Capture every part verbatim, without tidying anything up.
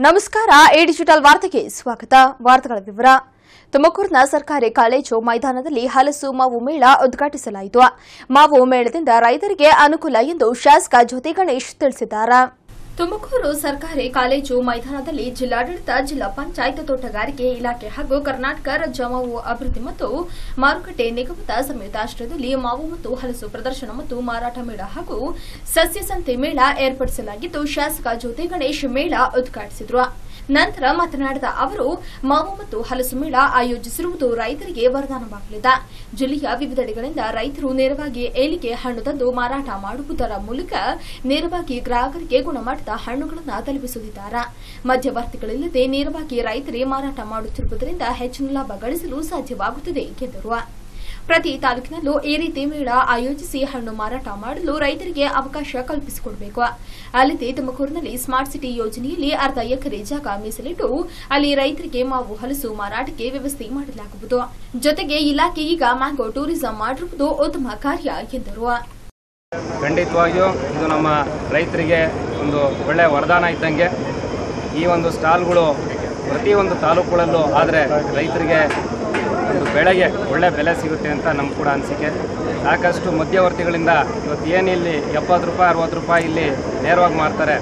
ನಮಸ್ಕಾರ A digital ವಾರ್ತೆಗೆ ಸ್ವಾಗತ. ವಾರ್ತೆಗಳ ವಿವರ. ತುಮಕೂರಿನ ಸರ್ಕಾರಿ ಕಾಲೇಜು ಮೈದಾನದಲ್ಲಿ ಹಲಸು ಮಾವು ಮೇಳ ಉದ್ಘಾಟಿಸಲಾಯಿತು. ಮಾವು ಮೇಳದಿಂದ ರೈತರಿಗೆ ಅನುಕೂಲ ಎಂದು ಶಾಸಕ ಜ್ಯೋತಿ ಗಣೇಶ್ ತಿಳಿಸಿದ್ದಾರೆ. ತುಮಕೂರು ಸರ್ಕಾರಿ ಕಾಲೇಜು ಮೈದಾನದಲ್ಲಿ ಜಿಲ್ಲಾಡಳಿತ, ಜಿಲ್ಲಾ ಪಂಚಾಯತ್, ತೋಟಗಾರಿಕೆ ಇಲಾಖೆ ಹಾಗೂ ಕರ್ನಾಟಕ ರಾಜ್ಯ ಮಾವು ಅಭಿವೃದ್ಧಿ ಮತ್ತು ಮಾರುಕಟ್ಟೆ ನಿಗಮದ ಸಂಯುಕ್ತಾಶ್ರಯದಲ್ಲಿ ಮಾವು ಮತ್ತು ಹಲಸು ಪ್ರದರ್ಶನ ಮತ್ತು ಮಾರಾಟ ಮೇಳ ಹಾಗೂ ಸಸ್ಯ ಸಂತೆ ಮೇಳ ಏರ್ಪಡಿಸಲಾಗಿದ್ದು, ಶಾಸಕ ಜ್ಯೋತಿ ಗಣೇಶ್ ಮೇಳ ಉದ್ಘಾಟಿಸಿದರು. ನಂತರ ಮಾತನಾಡಿದ ಅವರು, ಮಾವು ಮತ್ತು ಹಲಸು ಮೇಳ ಆಯೋಜಿಸಿರುವುದು ರೈತರಿಗೆ ವರದಾನವಾಗಲಿದೆ. ಜಿಲ್ಲೆಯ ವಿವಿಧೆಡೆಗಳಿಂದ ರೈತರು ನೇರವಾಗಿ ಏಲಿಗೆ ಹಣ್ಣು ತಂದು ಮಾರಾಟ ಮಾಡುವುದರ ಮೂಲಕ ನೇರವಾಗಿ ಗ್ರಾಹಕರಿಗೆ ಗುಣಮಟ್ಟದ ಹಣ್ಣುಗಳನ್ನು ತಲುಪಿಸುತ್ತಿದ್ದಾರೆ. ಮಧ್ಯವರ್ತಿಗಳಿಲ್ಲದೆ ನೇರವಾಗಿ ರೈತರೇ ಮಾರಾಟ ಮಾಡುತ್ತಿರುವುದರಿಂದ ಹೆಚ್ಚಿನ ಲಾಭ ಗಳಿಸಲು ಸಾಧ್ಯವಾಗುತ್ತಿದೆ ಎಂದರು. ಪ್ರತಿ ತಾಲೂಕಿನಲ್ಲೂ ಈ ರೀತಿ ಮೇಳ ಆಯೋಜಿಸಿ ಹಣ್ಣು ಮಾರಾಟ ಮಾಡಲು ರೈತರಿಗೆ ಅವಕಾಶ ಕಲ್ಪಿಸಿಕೊಡಬೇಕು. ಅಲ್ಲದೆ ತುಮಕೂರಿನಲ್ಲಿ ಸ್ಮಾರ್ಟ್ ಸಿಟಿ ಯೋಜನೆಯಲ್ಲಿ ಅರ್ಧ ಎಕರೆ ಜಾಗ ಮೀಸಲಿಟ್ಟು ಅಲ್ಲಿ ರೈತರಿಗೆ ಮಾವು ಹಲಸು ಮಾರಾಟಕ್ಕೆ ವ್ಯವಸ್ಥೆ ಮಾಡಲಾಗುವುದು. ಜೊತೆಗೆ ಇಲಾಖೆ ಈಗ ಮ್ಯಾಂಗೋ ಟೂರಿಸಂ ಮಾಡಿರುವುದು ಉತ್ತಮ ಕಾರ್ಯ ಎಂದರು. ಖಂಡಿತವಾಗಿಯೂ ಇದು ನಮ್ಮ ರೈತರಿಗೆ ಒಂದು ಒಳ್ಳೆಯ ವರದಾನ ಇದ್ದಂಗೆ. ಈ ಒಂದು ಸ್ಟಾಲ್ಗಳು ಪ್ರತಿಯೊಂದು ತಾಲೂಕುಗಳಲ್ಲೂ ಆದರೆ ರೈತರಿಗೆ ಒಂದು ಬೆಳೆಗೆ ಒಳ್ಳೆ ಬೆಲೆ ಸಿಗುತ್ತೆ ಅಂತ ನಮ್ಗೆ ಕೂಡ ಅನಿಸಿಕೆ. ಸಾಕಷ್ಟು ಮಧ್ಯವರ್ತಿಗಳಿಂದ ಇವತ್ತು ಏನಿಲ್ಲಿ ಎಪ್ಪತ್ತು ರೂಪಾಯಿ ಅರವತ್ತು ರೂಪಾಯಿ ಇಲ್ಲಿ ನೇರವಾಗಿ ಮಾರ್ತಾರೆ.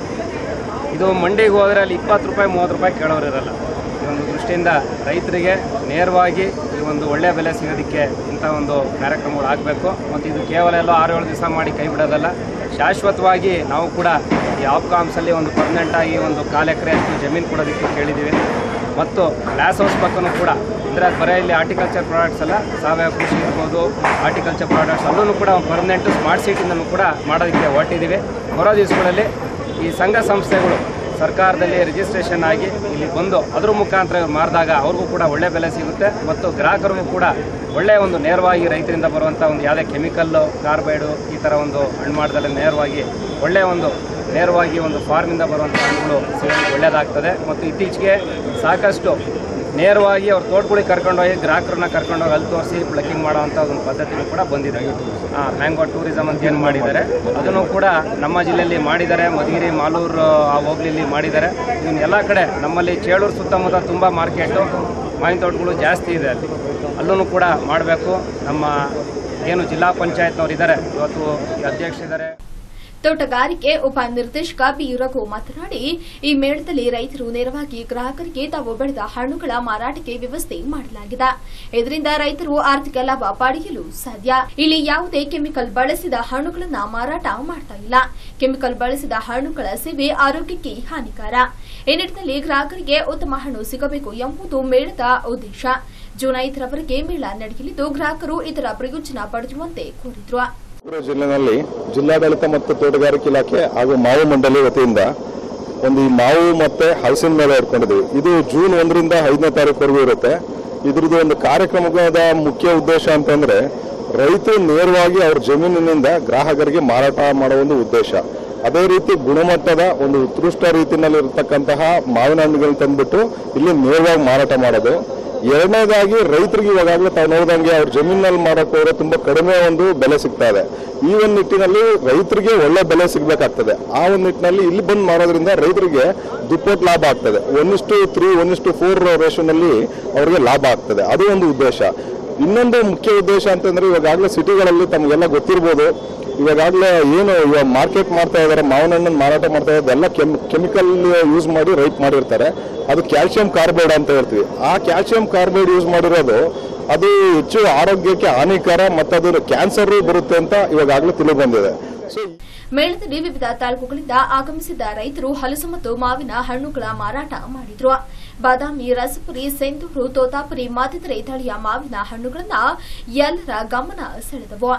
ಇದು ಮಂಡಿಗೆ ಹೋದರೆ ಅಲ್ಲಿ ಇಪ್ಪತ್ತು ರೂಪಾಯಿ ಮೂವತ್ತು ರೂಪಾಯಿ ಕೇಳೋರು ಇರಲ್ಲ. ಈ ಒಂದು ದೃಷ್ಟಿಯಿಂದ ರೈತರಿಗೆ ನೇರವಾಗಿ ಈ ಒಂದು ಒಳ್ಳೆಯ ಬೆಲೆ ಸಿಗೋದಕ್ಕೆ ಇಂಥ ಒಂದು ಕಾರ್ಯಕ್ರಮಗಳು ಆಗಬೇಕು. ಮತ್ತು ಇದು ಕೇವಲ ಎಲ್ಲ ಆರು ಏಳು ದಿವಸ ಮಾಡಿ ಕೈ ಬಿಡೋದಲ್ಲ, ಶಾಶ್ವತವಾಗಿ ನಾವು ಕೂಡ ಈ ಆಪ್ಕಾಮ್ಸಲ್ಲಿ ಒಂದು ಪರ್ಮನೆಂಟಾಗಿ ಒಂದು ಕಾಲು ಎಕರೆ ಅಷ್ಟು ಜಮೀನು ಕೊಡೋದಕ್ಕೆ ಕೇಳಿದ್ದೀವಿ. ಮತ್ತು ಗ್ಲಾಸ್ ಹೌಸ್ ಪಕ್ಕನೂ ಕೂಡ ಅಂದರೆ ಅದು ಬರೀ ಇಲ್ಲಿ ಆರ್ಟಿಕಲ್ಚರ್ ಪ್ರಾಡಕ್ಟ್ಸ್ ಅಲ್ಲ, ಸಾವಯವ ಕೃಷಿ ಇರ್ಬೋದು, ಆರ್ಟಿಕಲ್ಚರ್ ಪ್ರಾಡಕ್ಟ್ಸ್ ಅಲ್ಲೂ ಕೂಡ ಪರ್ಮನೆಂಟು ಸ್ಮಾರ್ಟ್ ಸಿಟಿನೂ ಕೂಡ ಮಾಡೋದಕ್ಕೆ ಹೊರಟಿದ್ದೀವಿ. ಬರೋ ದಿವಸಗಳಲ್ಲಿ ಈ ಸಂಘ ಸಂಸ್ಥೆಗಳು ಸರ್ಕಾರದಲ್ಲಿ ರಿಜಿಸ್ಟ್ರೇಷನ್ ಆಗಿ ಇಲ್ಲಿ ಬಂದು ಅದ್ರ ಮುಖಾಂತರ ಮಾರಿದಾಗ ಅವ್ರಿಗೂ ಕೂಡ ಒಳ್ಳೆ ಬೆಲೆ ಸಿಗುತ್ತೆ. ಮತ್ತು ಗ್ರಾಹಕರಿಗೂ ಕೂಡ ಒಳ್ಳೆಯ ಒಂದು ನೇರವಾಗಿ ರೈತರಿಂದ ಬರುವಂಥ ಒಂದು ಯಾವುದೇ ಕೆಮಿಕಲ್ಲು, ಕಾರ್ಬೈಡು ಈ ಥರ ಒಂದು ಹಣ್ಣು ಮಾಡಿದಲ್ಲಿ ನೇರವಾಗಿ ಒಳ್ಳೆಯ ಒಂದು ನೇರವಾಗಿ ಒಂದು ಫಾರ್ಮಿಂದ ಬರುವಂಥ ಹಣ್ಣುಗಳು ಸಿಗೋದು ಒಳ್ಳೆಯದಾಗ್ತದೆ. ಮತ್ತು ಇತ್ತೀಚೆಗೆ ಸಾಕಷ್ಟು ನೇರವಾಗಿ ಅವ್ರ ತೋಟಗಳಿಗೆ ಕರ್ಕೊಂಡೋಗಿ ಗ್ರಾಹಕರನ್ನ ಕರ್ಕೊಂಡೋಗಿ ಅಲ್ಲಿ ತೋರಿಸಿ ಪ್ಲಕ್ಕಿಂಗ್ ಮಾಡೋವಂಥ ಒಂದು ಪದ್ಧತಿನೂ ಕೂಡ ಬಂದಿದೆ. ಮ್ಯಾಂಗೋ ಟೂರಿಸಮ್ ಅಂತ ಏನು ಮಾಡಿದ್ದಾರೆ ಅದನ್ನು ಕೂಡ ನಮ್ಮ ಜಿಲ್ಲೆಯಲ್ಲಿ ಮಾಡಿದ್ದಾರೆ. ಮಧುಗಿರಿ, ಮಾಲೂರು ಆ ಹೋಬಳಿಲಿ ಮಾಡಿದ್ದಾರೆ. ಇನ್ನು ಎಲ್ಲ ಕಡೆ ನಮ್ಮಲ್ಲಿ ಚೇಳೂರು ಸುತ್ತಮುತ್ತ ತುಂಬ ಮಾರ್ಕೆಟು ಮಾವಿನ ತೋಟಗಳು ಜಾಸ್ತಿ ಇದೆ. ಅಲ್ಲಿ ಅಲ್ಲೂ ಕೂಡ ಮಾಡಬೇಕು. ನಮ್ಮ ಏನು ಜಿಲ್ಲಾ ಪಂಚಾಯತ್ನವ್ರು ಇದ್ದಾರೆ, ಇವತ್ತು ಅಧ್ಯಕ್ಷರಿದ್ದಾರೆ. ತೋಟಗಾರಿಕೆ ಉಪ ನಿರ್ದೇಶಕ ಬಿ ರಘು ಮಾತನಾಡಿ, ಈ ಮೇಳದಲ್ಲಿ ರೈತರು ನೇರವಾಗಿ ಗ್ರಾಹಕರಿಗೆ ತಾವು ಬೆಳೆದ ಹಣ್ಣುಗಳ ಮಾರಾಟಕ್ಕೆ ವ್ಯವಸ್ಥೆ ಮಾಡಲಾಗಿದೆ. ಇದರಿಂದ ರೈತರು ಆರ್ಥಿಕ ಲಾಭ ಪಡೆಯಲು ಸಾಧ್ಯ. ಇಲ್ಲಿ ಯಾವುದೇ ಕೆಮಿಕಲ್ ಬಳಸಿದ ಹಣ್ಣುಗಳನ್ನು ಮಾರಾಟ ಮಾಡ್ತಾ ಇಲ್ಲ. ಕೆಮಿಕಲ್ ಬಳಸಿದ ಹಣ್ಣುಗಳ ಸೇವೆ ಆರೋಗ್ಯಕ್ಕೆ ಹಾನಿಕಾರ. ಈ ನಿಟ್ಟಿನಲ್ಲಿ ಗ್ರಾಹಕರಿಗೆ ಉತ್ತಮ ಹಣ್ಣು ಸಿಗಬೇಕು ಎಂಬುದು ಮೇಳದ ಉದ್ದೇಶ. ಜೂನ್ ಐದರವರೆಗೆ ಮೇಳ ನಡೆಯಲಿದ್ದು, ಗ್ರಾಹಕರು ಇದರ ಪ್ರಯೋಜನ ಪಡೆಯುವಂತೆ ಕೋರಿದ್ರು. ಜಿಲ್ಲೆನಲ್ಲಿ ಜಿಲ್ಲಾಡಳಿತ ಮತ್ತು ತೋಟಗಾರಿಕೆ ಇಲಾಖೆ ಹಾಗೂ ಮಾವು ಮಂಡಳಿ ವತಿಯಿಂದ ಒಂದು ಈ ಮಾವು ಮತ್ತೆ ಹಲಸಿನ ಮೇಳ ಇಟ್ಕೊಂಡಿದ್ದೀವಿ. ಇದು ಜೂನ್ ಒಂದರಿಂದ ಐದನೇ ತಾರೀಕುವರೆಗೂ ಇರುತ್ತೆ. ಇದ್ರದ್ದು ಒಂದು ಕಾರ್ಯಕ್ರಮದ ಮುಖ್ಯ ಉದ್ದೇಶ ಅಂತಂದ್ರೆ ರೈತರು ನೇರವಾಗಿ ಅವ್ರ ಜಮೀನಿನಿಂದ ಗ್ರಾಹಕರಿಗೆ ಮಾರಾಟ ಮಾಡುವ ಒಂದು ಉದ್ದೇಶ. ಅದೇ ರೀತಿ ಗುಣಮಟ್ಟದ ಒಂದು ಉತ್ಕೃಷ್ಟ ರೀತಿಯಲ್ಲಿ ಇರತಕ್ಕಂತಹ ಮಾವಿನ ಹಣ್ಣುಗಳನ್ನ ತಂದ್ಬಿಟ್ಟು ಇಲ್ಲಿ ನೇರವಾಗಿ ಮಾರಾಟ ಮಾಡೋದು. ಎರಡನೇದಾಗಿ ರೈತರಿಗೆ ಇವಾಗಲೇ ತಾವು ನೋಡಿದಂಗೆ ಅವ್ರ ಜಮೀನಲ್ಲಿ ಮಾಡೋಕೆ ಹೋದ್ರೆ ತುಂಬಾ ಕಡಿಮೆ ಒಂದು ಬೆಲೆ ಸಿಗ್ತಾ ಇದೆ. ಈ ಒಂದು ನಿಟ್ಟಿನಲ್ಲಿ ರೈತರಿಗೆ ಒಳ್ಳೆ ಬೆಲೆ ಸಿಗ್ಬೇಕಾಗ್ತದೆ. ಆ ಒಂದು ನಿಟ್ಟಿನಲ್ಲಿ ಇಲ್ಲಿ ಬಂದು ಮಾಡೋದ್ರಿಂದ ರೈತರಿಗೆ ದುಪ್ಪಟ್ಟು ಲಾಭ ಆಗ್ತದೆ. ಒನ್ ಇಷ್ಟು ತ್ರೀ ಒನ್ ಇಷ್ಟು ಫೋರ್ ರೇಷನಲ್ಲಿ ಅವರಿಗೆ ಲಾಭ ಆಗ್ತದೆ. ಅದು ಒಂದು ಉದ್ದೇಶ. ಇನ್ನೊಂದು ಮುಖ್ಯ ಉದ್ದೇಶ ಅಂತಂದ್ರೆ ಇವಾಗಲೇ ಸಿಟಿಗಳಲ್ಲಿ ತಮಗೆಲ್ಲ ಗೊತ್ತಿರ್ಬೋದು, ಇವಾಗಲೇ ಏನು ಇವಾಗ ಮಾರ್ಕೆಟ್ ಮಾಡ್ತಾ ಇದ್ದಾರೆ, ಮಾವಿನ ಹಣ್ಣನ್ನು ಮಾರಾಟ ಮಾಡ್ತಾ ಇದ್ದಾರೆ, ಎಲ್ಲ ಕೆಮ್ ಕೆಮಿಕಲ್ ಯೂಸ್ ಮಾಡಿ ರೈಟ್ ಮಾಡಿರ್ತಾರೆ. ಅದು ಕ್ಯಾಲ್ಸಿಯಂ ಕಾರ್ಬೈಡ್ ಅಂತ ಹೇಳ್ತೀವಿ. ಆ ಕ್ಯಾಲ್ಸಿಯಂ ಕಾರ್ಬೈಡ್ ಯೂಸ್ ಮಾಡಿರೋದು ಅದು ಹೆಚ್ಚು ಆರೋಗ್ಯಕ್ಕೆ ಹಾನಿಕರ ಮತ್ತು ಅದು ಕ್ಯಾನ್ಸರ್ ಬರುತ್ತೆ ಅಂತ ಇವಾಗಲೇ ತಿಳಿದು ಬಂದಿದೆ. ಸೊ ಮೇಳದಲ್ಲಿ ವಿವಿಧ ತಾಲೂಕುಗಳಿಂದ ಆಗಮಿಸಿದ ರೈತರು ಹಲಸು ಮತ್ತು ಮಾವಿನ ಹಣ್ಣುಗಳ ಮಾರಾಟ ಮಾಡಿದ್ರು. ಬಾದಾಮಿ, ರಸಪುರಿ, ಸೆಂದೂರು, ತೋತಾಪುರಿ ಮತ್ತಿತರೆ ತಳಿಯ ಮಾವಿನ ಹಣ್ಣುಗಳನ್ನು ಎಲ್ಲರ ಗಮನ ಸೆಳೆದವು.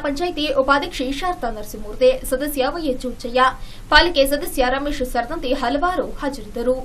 ಪಂಚಾಯಿತಿ ಉಪಾಧ್ಯಕ್ಷೆ ಶಾರದಾ ನರಸಿಂಹಮೂರ್ತಿ, ಸದಸ್ಯ ವೈಎಚ್ ಹುಚ್ಚಯ್ಯ, ಪಾಲಿಕೆ ಸದಸ್ಯ ರಮೇಶ್ ಸೇರಿದಂತೆ ಹಲವಾರು ಹಾಜರಿದ್ದರು.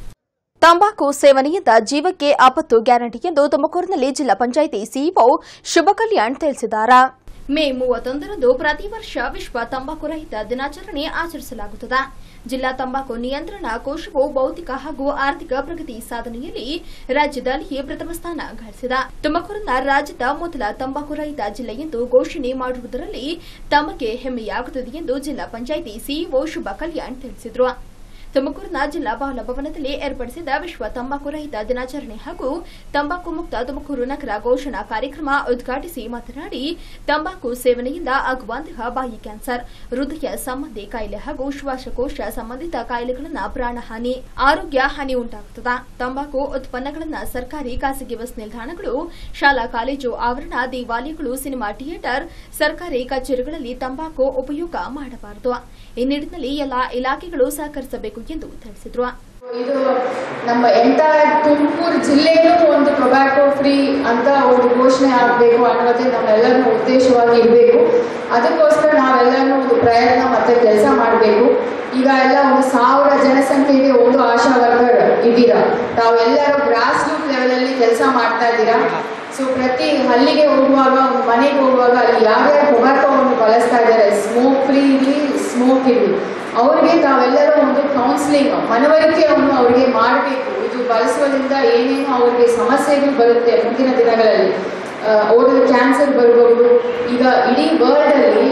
ತಂಬಾಕು ಸೇವನೆಯಿಂದ ಜೀವಕ್ಕೆ ಆಪತ್ತು ಗ್ಯಾರಂಟಿ ಎಂದು ತುಮಕೂರಿನಲ್ಲಿ ಜಿಲ್ಲಾ ಪಂಚಾಯಿತಿ ಸಿಇಒ ಶುಭ ಕಲ್ಯಾಣ್ ತಿಳಿಸಿದ್ದಾರೆ. ಮೇ ಮೂವತ್ತೊಂದರಂದು ಪ್ರತಿ ವರ್ಷ ವಿಶ್ವ ತಂಬಾಕು ರಹಿತ ದಿನಾಚರಣೆ ಆಚರಿಸಲಾಗುತ್ತದೆ. ಜಿಲ್ಲಾ ತಂಬಾಕು ನಿಯಂತ್ರಣ ಕೋಶವು ಭೌತಿಕ ಹಾಗೂ ಆರ್ಥಿಕ ಪ್ರಗತಿ ಸಾಧನೆಯಲ್ಲಿ ರಾಜ್ಯದಲ್ಲಿಯೇ ಪ್ರಥಮ ಸ್ಥಾನ ಗಳಿಸಿದೆ. ತುಮಕೂರನ್ನ ರಾಜ್ಯದ ಮೊದಲ ತಂಬಾಕು ರಹಿತ ಜಿಲ್ಲೆ ಎಂದು ಘೋಷಣೆ ಮಾಡುವುದರಲ್ಲಿ ತಮಗೆ ಹೆಮ್ಮೆಯಾಗುತ್ತದೆ ಎಂದು ಜಿಲ್ಲಾ ಪಂಚಾಯಿತಿ ಸಿಇಒ ಶುಭ ಕಲ್ಯಾಣ್ ತಿಳಿಸಿದರು. ತುಮಕೂರಿನ ಜಿಲ್ಲಾ ಭವನದಲ್ಲಿ ಏರ್ಪಡಿಸಿದ ವಿಶ್ವ ತಂಬಾಕು ರಹಿತ ದಿನಾಚರಣೆ ಹಾಗೂ ತಂಬಾಕು ಮುಕ್ತ ತುಮಕೂರು ನಗರ ಘೋಷಣಾ ಕಾರ್ಯಕ್ರಮ ಉದ್ಘಾಟಿಸಿ ಮಾತನಾಡಿ, ತಂಬಾಕು ಸೇವನೆಯಿಂದ ಆಗುವಂತಹ ಬಾಯಿ ಕ್ಯಾನ್ಸರ್, ಹೃದಯ ಸಂಬಂಧಿ ಕಾಯಿಲೆ ಹಾಗೂ ಶ್ವಾಸಕೋಶ ಸಂಬಂಧಿತ ಕಾಯಿಲೆಗಳನ್ನು ಪ್ರಾಣಹಾನಿ, ಆರೋಗ್ಯ ಹಾನಿ ಉಂಟಾಗುತ್ತದೆ. ತಂಬಾಕು ಉತ್ಪನ್ನಗಳನ್ನು ಸರ್ಕಾರಿ ಖಾಸಗಿ ಬಸ್ ನಿಲ್ದಾಣಗಳು, ಶಾಲಾ ಕಾಲೇಜು ಆವರಣ, ದೇವಾಲಯಗಳು, ಸಿನಿಮಾ ಥಿಯೇಟರ್, ಸರ್ಕಾರಿ ಕಚೇರಿಗಳಲ್ಲಿ ತಂಬಾಕು ಉಪಯೋಗ ಮಾಡಬಾರದು. ಈ ನಿಟ್ಟಿನಲ್ಲಿ ಎಲ್ಲಾ ಇಲಾಖೆಗಳು ಸಹಕರಿಸಬೇಕು ಎಂದು ತಿಳಿಸಿದರು. ಇದು ನಮ್ಮ ಎಂಟೈರ್ ತುಮಕೂರು ಜಿಲ್ಲೆಗೂ ಒಂದು ಟೊಬ್ಯಾಕೋ ಫ್ರೀ ಅಂತ ಒಂದು ಘೋಷಣೆ ಆಗಬೇಕು ಅನ್ನೋದೇ ನಮ್ಮೆಲ್ಲರೂ ಉದ್ದೇಶವಾಗಿ ಇರಬೇಕು. ಅದಕ್ಕೋಸ್ಕರ ನಾವೆಲ್ಲರೂ ಒಂದು ಪ್ರಯತ್ನ ಮತ್ತೆ ಕೆಲಸ ಮಾಡಬೇಕು. ಈಗ ಎಲ್ಲ ಒಂದು ಸಾವಿರ ಜನಸಂಖ್ಯೆಗೆ ಒಂದು ಆಶಾ ವರ್ಕರ್ ಇದ್ದೀರಾ, ತಾವೆಲ್ಲರೂ ಗ್ರಾಸ್ ರೂಟ್ ಲೆವೆಲಲ್ಲಿ ಕೆಲಸ ಮಾಡ್ತಾ ಇದ್ದೀರಾ. ಸೊ ಪ್ರತಿ ಹಳ್ಳಿಗೆ ಹೋಗುವಾಗ, ಒಂದು ಮನೆಗೆ ಹೋಗುವಾಗ ಅಲ್ಲಿ ಯಾರ್ಯಾರು ಟೊಬ್ಯಾಕೋವನ್ನು ಬಳಸ್ತಾ ಇದ್ದಾರೆ, ಸ್ಮೋಕ್ ಫ್ರೀ ಇರಲಿ ಸ್ಮೋಕ್ ಇರಲಿ, ಅವ್ರಿಗೆ ತಾವೆಲ್ಲರೂ ಒಂದು ಕೌನ್ಸಿಲಿಂಗ್ ಮನವರಿಕೆಯನ್ನು ಅವರಿಗೆ ಮಾಡಬೇಕು. ಇದು ಬಳಸುವುದರಿಂದ ಏನೇನು ಅವರಿಗೆ ಸಮಸ್ಯೆಗಳು ಬರುತ್ತೆ ಮುಂದಿನ ದಿನಗಳಲ್ಲಿ, ಓಡಲ್ ಕ್ಯಾನ್ಸರ್ ಬರ್ಬೋದು. ಈಗ ಇಡೀ ವರ್ಲ್ಡಲ್ಲಿ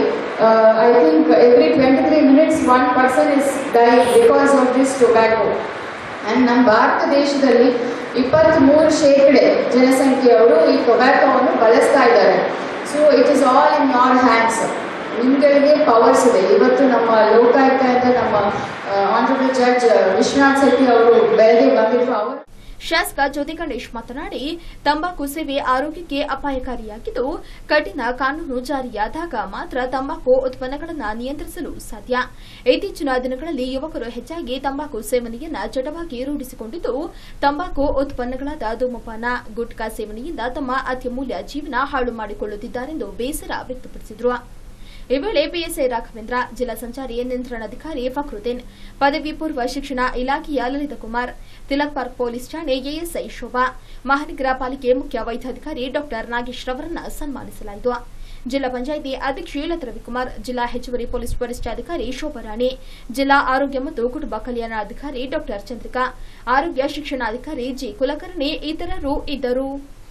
I think every twenty three minutes one person is die because of this tobacco. And ನಮ್ಮ ಭಾರತ ದೇಶದಲ್ಲಿ ಇಪ್ಪತ್ತ್ಮೂರು ಶೇಕಡೆ ಜನಸಂಖ್ಯೆಯವರು ಈ ಟೊಬ್ಯಾಕೋವನ್ನು ಬಳಸ್ತಾ ಇದ್ದಾರೆ. So it is all in your hands. ನಿಮ್ಗಳಿಗೆ ಪವರ್ಸ್ ಇದೆ. ಇವತ್ತು ನಮ್ಮ ಲೋಕಾಯುಕ್ತ ನಮ್ಮ ಆನರಬಲ್ ಜಡ್ಜ್ ವಿಶ್ವನಾಥ್ ಶೆಟ್ಟಿ ಅವರು ಬೆಳಗ್ಗೆ ಬಂದಿದ್ರು. ಅವರು ಶಾಸಕ ಜ್ಯೋತಿ ಗಣೇಶ್ ಮಾತನಾಡಿ, ತಂಬಾಕು ಸೇವೆ ಆರೋಗ್ಯಕ್ಕೆ ಅಪಾಯಕಾರಿಯಾಗಿದ್ದು ಕಠಿಣ ಕಾನೂನು ಜಾರಿಯಾದಾಗ ಮಾತ್ರ ತಂಬಾಕು ಉತ್ಪನ್ನಗಳನ್ನು ನಿಯಂತ್ರಿಸಲು ಸಾಧ್ಯ. ಇತ್ತೀಚಿನ ದಿನಗಳಲ್ಲಿ ಯುವಕರು ಹೆಚ್ಚಾಗಿ ತಂಬಾಕು ಸೇವನೆಯನ್ನ ಚಟವಾಗಿ ರೂಢಿಸಿಕೊಂಡಿದ್ದು, ತಂಬಾಕು ಉತ್ಪನ್ನಗಳಾದ ಧೂಮಪಾನ, ಗುಟ್ಕಾ ಸೇವನೆಯಿಂದ ತಮ್ಮ ಅತ್ಯಮೂಲ್ಯ ಜೀವನ ಹಾಳು ಮಾಡಿಕೊಳ್ಳುತ್ತಿದ್ದಾರೆಂದು ಬೇಸರ ವ್ಯಕ್ತಪಡಿಸಿದರು. ಈ ವೇಳೆ ಪಿಎಸ್ಐ ರಾಘವೇಂದ್ರ, ಜಿಲ್ಲಾ ಸಂಚಾರಿ ನಿಯಂತ್ರಣಾಧಿಕಾರಿ ಫಕ್ರುದ್ದೀನ್, ಪದವಿ ಪೂರ್ವ ಶಿಕ್ಷಣ ಇಲಾಖೆಯ ಲಲಿತಕುಮಾರ್, ತಿಲಕ್ ಪಾರ್ಕ್ ಪೊಲೀಸ್ ಠಾಣೆ ಎಎಸ್ಐ ಶೋಭಾ, ಮಹಾನಗರ ಪಾಲಿಕೆ ಮುಖ್ಯ ವೈದ್ಯಾಧಿಕಾರಿ ಡಾ ನಾಗೇಶ್ ರವರನ್ನು ಸನ್ಮಾನಿಸಲಾಯಿತು. ಜಿಲ್ಲಾ ಪಂಚಾಯಿತಿ ಅಧ್ಯಕ್ಷೆ ಲತಾ ರವಿಕುಮಾರ್, ಜಿಲ್ಲಾ ಹೆಚ್ಚುವರಿ ಪೊಲೀಸ್ ವರಿಷ್ಠಾಧಿಕಾರಿ ಶೋಭಾರಾಣಿ, ಜಿಲ್ಲಾ ಆರೋಗ್ಯ ಮತ್ತು ಕುಟುಂಬ ಕಲ್ಯಾಣಾಧಿಕಾರಿ ಡಾ ಚಂದ್ರಿಕಾ, ಆರೋಗ್ಯ ಶಿಕ್ಷಣಾಧಿಕಾರಿ ಜಿ ಕುಲಕರ್ಣಿ ಇತರರು ಇದ್ದರು.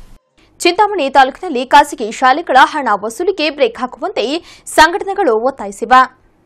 ಚಿಂತಾಮಣಿ ತಾಲೂಕಿನಲ್ಲಿ ಖಾಸಗಿ ಶಾಲೆಗಳ ಹಣ ವಸೂಲಿಗೆ ಬ್ರೇಕ್ ಹಾಕುವಂತೆ ಸಂಘಟನೆಗಳು ಒತ್ತಾಯಿಸಿವೆ.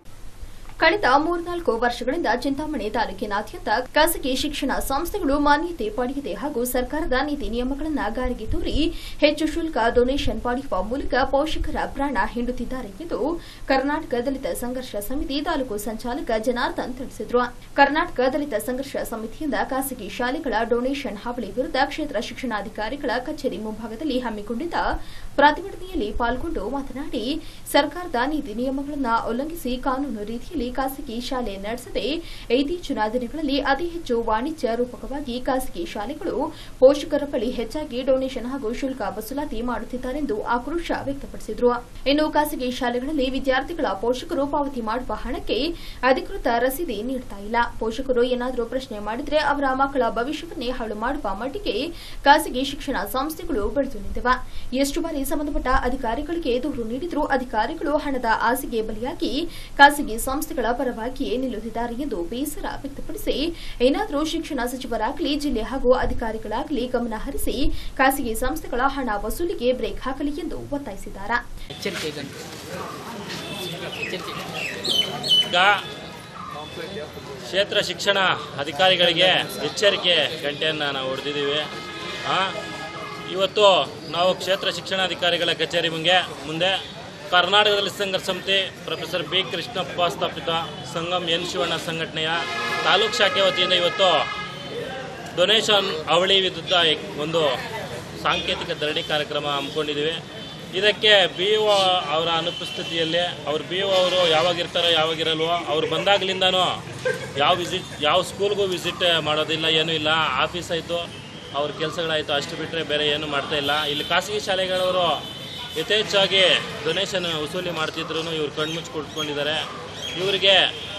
ಕಳೆದ ಮೂರ್ನಾಲ್ಕು ವರ್ಷಗಳಿಂದ ಚಿಂತಾಮಣಿ ತಾಲೂಕಿನಾದ್ಯಂತ ಖಾಸಗಿ ಶಿಕ್ಷಣ ಸಂಸ್ಥೆಗಳು ಮಾನ್ಯತೆ ಪಡೆಯದೆ ಹಾಗೂ ಸರ್ಕಾರದ ನೀತಿ ನಿಯಮಗಳನ್ನು ಗಾಳಿಗೆ ತೂರಿ ಹೆಚ್ಚು ಶುಲ್ಕ ಡೊನೇಷನ್ ಪಡೆಯುವ ಮೂಲಕ ಪೋಷಕರ ಪ್ರಾಣ ಹಿಂಡುತ್ತಿದ್ದಾರೆ ಎಂದು ಕರ್ನಾಟಕ ದಲಿತ ಸಂಘರ್ಷ ಸಮಿತಿ ತಾಲೂಕು ಸಂಚಾಲಕ ಜನಾರ್ದನ್ ತಿಳಿಸಿದರು. ಕರ್ನಾಟಕ ದಲಿತ ಸಂಘರ್ಷ ಸಮಿತಿಯಿಂದ ಖಾಸಗಿ ಶಾಲೆಗಳ ಡೊನೇಷನ್ ಹಾವಳಿ ವಿರುದ್ಧ ಕ್ಷೇತ್ರ ಶಿಕ್ಷಣಾಧಿಕಾರಿಗಳ ಕಚೇರಿ ಮುಂಭಾಗದಲ್ಲಿ ಹಮ್ಮಿಕೊಂಡಿದ್ದ ಪ್ರತಿಭಟನೆಯಲ್ಲಿ ಪಾಲ್ಗೊಂಡು ಮಾತನಾಡಿ, ಸರ್ಕಾರದ ನೀತಿ ನಿಯಮಗಳನ್ನು ಉಲ್ಲಂಘಿಸಿ ಕಾನೂನು ರೀತಿಯಲ್ಲಿ ಖಾಸಗಿ ಶಾಲೆ ನಡೆಸದೆ ಇತ್ತೀಚಿನ ದಿನಗಳಲ್ಲಿ ಅತಿ ಹೆಚ್ಚು ವಾಣಿಜ್ಯ ರೂಪಕವಾಗಿ ಖಾಸಗಿ ಶಾಲೆಗಳು ಪೋಷಕರ ಬಳಿ ಹೆಚ್ಚಾಗಿ ಡೊನೇಷನ್ ಹಾಗೂ ಶುಲ್ಕ ವಸೂಲಾತಿ ಮಾಡುತ್ತಿದ್ದಾರೆಂದು ಆಕ್ರೋಶ ವ್ಯಕ್ತಪಡಿಸಿದರು. ಇನ್ನು ಖಾಸಗಿ ಶಾಲೆಗಳಲ್ಲಿ ವಿದ್ಯಾರ್ಥಿಗಳ ಪೋಷಕರು ಪಾವತಿ ಮಾಡುವ ಹಣಕ್ಕೆ ಅಧಿಕೃತ ರಸೀದಿ ನೀಡುತ್ತಾ ಇಲ್ಲ. ಪೋಷಕರು ಏನಾದರೂ ಪ್ರಶ್ನೆ ಮಾಡಿದರೆ ಅವರ ಮಕ್ಕಳ ಭವಿಷ್ಯವನ್ನೇ ಹಾಳು ಮಾಡುವ ಮಟ್ಟಿಗೆ ಖಾಸಗಿ ಶಿಕ್ಷಣ ಸಂಸ್ಥೆಗಳು ಬೆಳೆದು ನಿಂತಿವೆ. ಎಷ್ಟು ಬಾರಿ ಸಂಬಂಧಪಟ್ಟ ಅಧಿಕಾರಿಗಳಿಗೆ ದೂರು ನೀಡಿದರೂ ಅಧಿಕಾರಿಗಳು ಹಣದ ಆಸೆಗೆ ಬಲಿಯಾಗಿ ಖಾಸಗಿ ಸಂಸ್ಥೆಗಳ ಪರವಾಗಿಯೇ ನಿಲ್ಲುತ್ತಿದ್ದಾರೆ ಎಂದು ಬೇಸರ ವ್ಯಕ್ತಪಡಿಸಿ, ಏನಾದರೂ ಶಿಕ್ಷಣ ಸಚಿವರಾಗಲಿ ಜಿಲ್ಲೆ ಹಾಗೂ ಅಧಿಕಾರಿಗಳಾಗಲಿ ಗಮನ ಹರಿಸಿ ಖಾಸಗಿ ಸಂಸ್ಥೆಗಳ ಹಣ ವಸೂಲಿಗೆ ಬ್ರೇಕ್ ಹಾಕಲಿ ಎಂದು ಒತ್ತಾಯಿಸಿದ್ದಾರೆ. ಕ್ಷೇತ್ರ ಶಿಕ್ಷಣ ಅಧಿಕಾರಿಗಳಿಗೆ ಎಚ್ಚರಿಕೆ ಗಂಟೆಯನ್ನು ನಾವು ಹೊಡೆದಿದ್ದೀವಿ. ಇವತ್ತು ನಾವು ಕ್ಷೇತ್ರ ಶಿಕ್ಷಣಾಧಿಕಾರಿಗಳ ಕಚೇರಿ ಮುಂದೆ ಮುಂದೆ ಕರ್ನಾಟಕದಲ್ಲಿ ಸಂಘರ್ಷ ಸಮಿತಿ ಪ್ರೊಫೆಸರ್ ಬಿ ಕೃಷ್ಣಪ್ಪ ಸ್ಥಾಪಿತ ಸಂಗಮ್ ಎನ್ ಶಿವಣ್ಣ ಸಂಘಟನೆಯ ತಾಲೂಕು ಶಾಖೆ ವತಿಯಿಂದ ಇವತ್ತು ಡೊನೇಷನ್ ಅವಳಿ ವಿರುದ್ಧ ಒಂದು ಸಾಂಕೇತಿಕ ಧರಣಿ ಕಾರ್ಯಕ್ರಮ ಹಮ್ಮಿಕೊಂಡಿದ್ದೀವಿ. ಇದಕ್ಕೆ ಬಿ ಒ ಅವರ ಅನುಪಸ್ಥಿತಿಯಲ್ಲಿ ಅವ್ರು ಬಿ ಒ ಅವರು ಯಾವಾಗಿರ್ತಾರೋ ಯಾವಾಗಿರಲ್ವೋ ಅವ್ರು ಬಂದಾಗಲಿಂದನೂ ಯಾವ ವಿಸಿಟ್ ಯಾವ ಸ್ಕೂಲ್ಗೂ ವಿಸಿಟ್ ಮಾಡೋದಿಲ್ಲ, ಏನೂ ಇಲ್ಲ. ಆಫೀಸ್ ಆಯಿತು, ಅವ್ರ ಕೆಲಸಗಳಾಯಿತು, ಅಷ್ಟು ಬಿಟ್ಟರೆ ಬೇರೆ ಏನು ಮಾಡ್ತಾಯಿಲ್ಲ. ಇಲ್ಲಿ ಖಾಸಗಿ ಶಾಲೆಗಳವರು ಯಥೇಚ್ಛಾಗಿ ಡೊನೇಷನ್ ವಸೂಲಿ ಮಾಡ್ತಿದ್ರು ಇವರು ಕಣ್ಮುಚ್ಚಿ ಕೊಟ್ಕೊಂಡಿದ್ದಾರೆ. ಇವರಿಗೆ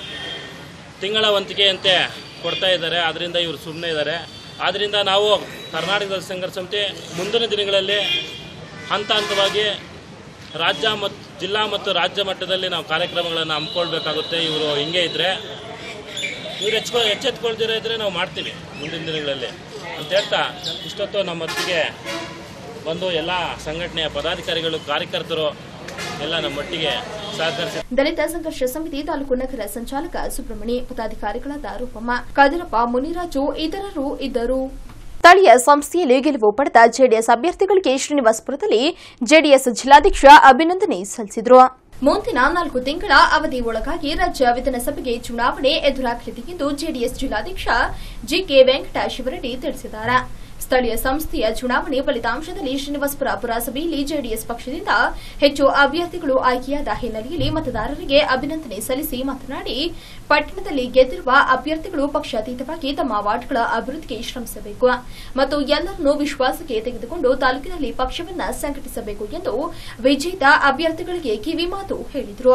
ತಿಂಗಳ ವಂತಿಗೆಯಂತೆ ಕೊಡ್ತಾ ಇದ್ದಾರೆ, ಅದರಿಂದ ಇವರು ಸುಮ್ಮನೆ ಇದ್ದಾರೆ. ಆದ್ದರಿಂದ ನಾವು ಕರ್ನಾಟಕ ದಲಿತ ಸಂಘರ್ಷ ಸಮಿತಿ ಮುಂದಿನ ದಿನಗಳಲ್ಲಿ ಹಂತ ಹಂತವಾಗಿ ರಾಜ್ಯ ಮತ್ತು ಜಿಲ್ಲಾ ಮತ್ತು ರಾಜ್ಯ ಮಟ್ಟದಲ್ಲಿ ನಾವು ಕಾರ್ಯಕ್ರಮಗಳನ್ನು ಹಮ್ಮಿಕೊಳ್ಬೇಕಾಗುತ್ತೆ. ಇವರು ಹಿಂಗೆ ಇದ್ದರೆ ಇವ್ರು ಹೆಚ್ಚು ಎಚ್ಚೆತ್ಕೊಳ್ದಿರೋ ಇದ್ದರೆ ನಾವು ಮಾಡ್ತೀವಿ ಮುಂದಿನ ದಿನಗಳಲ್ಲಿ ಅಂತ ಹೇಳ್ತಾ ಇಷ್ಟೊತ್ತು ನಮ್ಮ ಒಟ್ಟಿಗೆ ಬಂದು ಎಲ್ಲ ಸಂಘಟನೆಯ ಪದಾಧಿಕಾರಿಗಳು ಕಾರ್ಯಕರ್ತರು ಎಲ್ಲ ನಮ್ಮೊಟ್ಟಿಗೆ ಸಹಕರಿಸಿ. ದಲಿತ ಸಂಘರ್ಷ ಸಮಿತಿ ತಾಲೂಕು ನಗರ ಸಂಚಾಲಕ ಸುಬ್ರಹ್ಮಣಿ, ಪದಾಧಿಕಾರಿಗಳಾದ ರೂಪಮ್ಮ, ಕದಿರಪ್ಪ, ಮುನಿರಾಜು ಇತರರು ಇದ್ದರು. ಸ್ಥಳೀಯ ಸಂಸ್ಥೆಯಲ್ಲಿ ಗೆಲುವು ಪಡೆದ ಜೆಡಿಎಸ್ ಅಭ್ಯರ್ಥಿಗಳಿಗೆ ಶ್ರೀನಿವಾಸಪುರದಲ್ಲಿ ಜೆಡಿಎಸ್ ಜಿಲ್ಲಾಧ್ಯಕ್ಷ ಅಭಿನಂದನೆ ಸಲ್ಲಿಸಿದರು. ಮುಂದಿನ ನಾಲ್ಕು ತಿಂಗಳ ಅವಧಿ ಒಳಗಾಗಿ ರಾಜ್ಯ ವಿಧಾನಸಭೆಗೆ ಚುನಾವಣೆ ಎದುರಾಗಲಿದೆ ಎಂದು ಜೆಡಿಎಸ್ ಜಿಲ್ಲಾಧ್ಯಕ್ಷ ಜಿಕೆ ವೆಂಕಟ ಶಿವರೆಡ್ಡಿ ತಿಳಿಸಿದ್ದಾರೆ. ಸ್ಥಳೀಯ ಸಂಸ್ಥೆಯ ಚುನಾವಣೆ ಫಲಿತಾಂಶದಲ್ಲಿ ಶ್ರೀನಿವಾಸಪುರ ಪುರಸಭೆಯಲ್ಲಿ ಜೆಡಿಎಸ್ ಪಕ್ಷದಿಂದ ಹೆಚ್ಚು ಅಭ್ಯರ್ಥಿಗಳು ಆಯ್ಕೆಯಾದ ಹಿನ್ನೆಲೆಯಲ್ಲಿ ಮತದಾರರಿಗೆ ಅಭಿನಂದನೆ ಸಲ್ಲಿಸಿ ಮಾತನಾಡಿ, ಪಟ್ಟಣದಲ್ಲಿ ಗೆದ್ದಿರುವ ಅಭ್ಯರ್ಥಿಗಳು ಪಕ್ಷಾತೀತವಾಗಿ ತಮ್ಮ ವಾರ್ಡ್ಗಳ ಅಭಿವೃದ್ಧಿಗೆ ಶ್ರಮಿಸಬೇಕು ಮತ್ತು ಎಲ್ಲರನ್ನೂ ವಿಶ್ವಾಸಕ್ಕೆ ತೆಗೆದುಕೊಂಡು ತಾಲೂಕಿನಲ್ಲಿ ಪಕ್ಷವನ್ನು ಸಂಘಟಿಸಬೇಕು ಎಂದು ವಿಜೇತ ಅಭ್ಯರ್ಥಿಗಳಿಗೆ ಕಿವಿಮಾತು ಹೇಳಿದರು.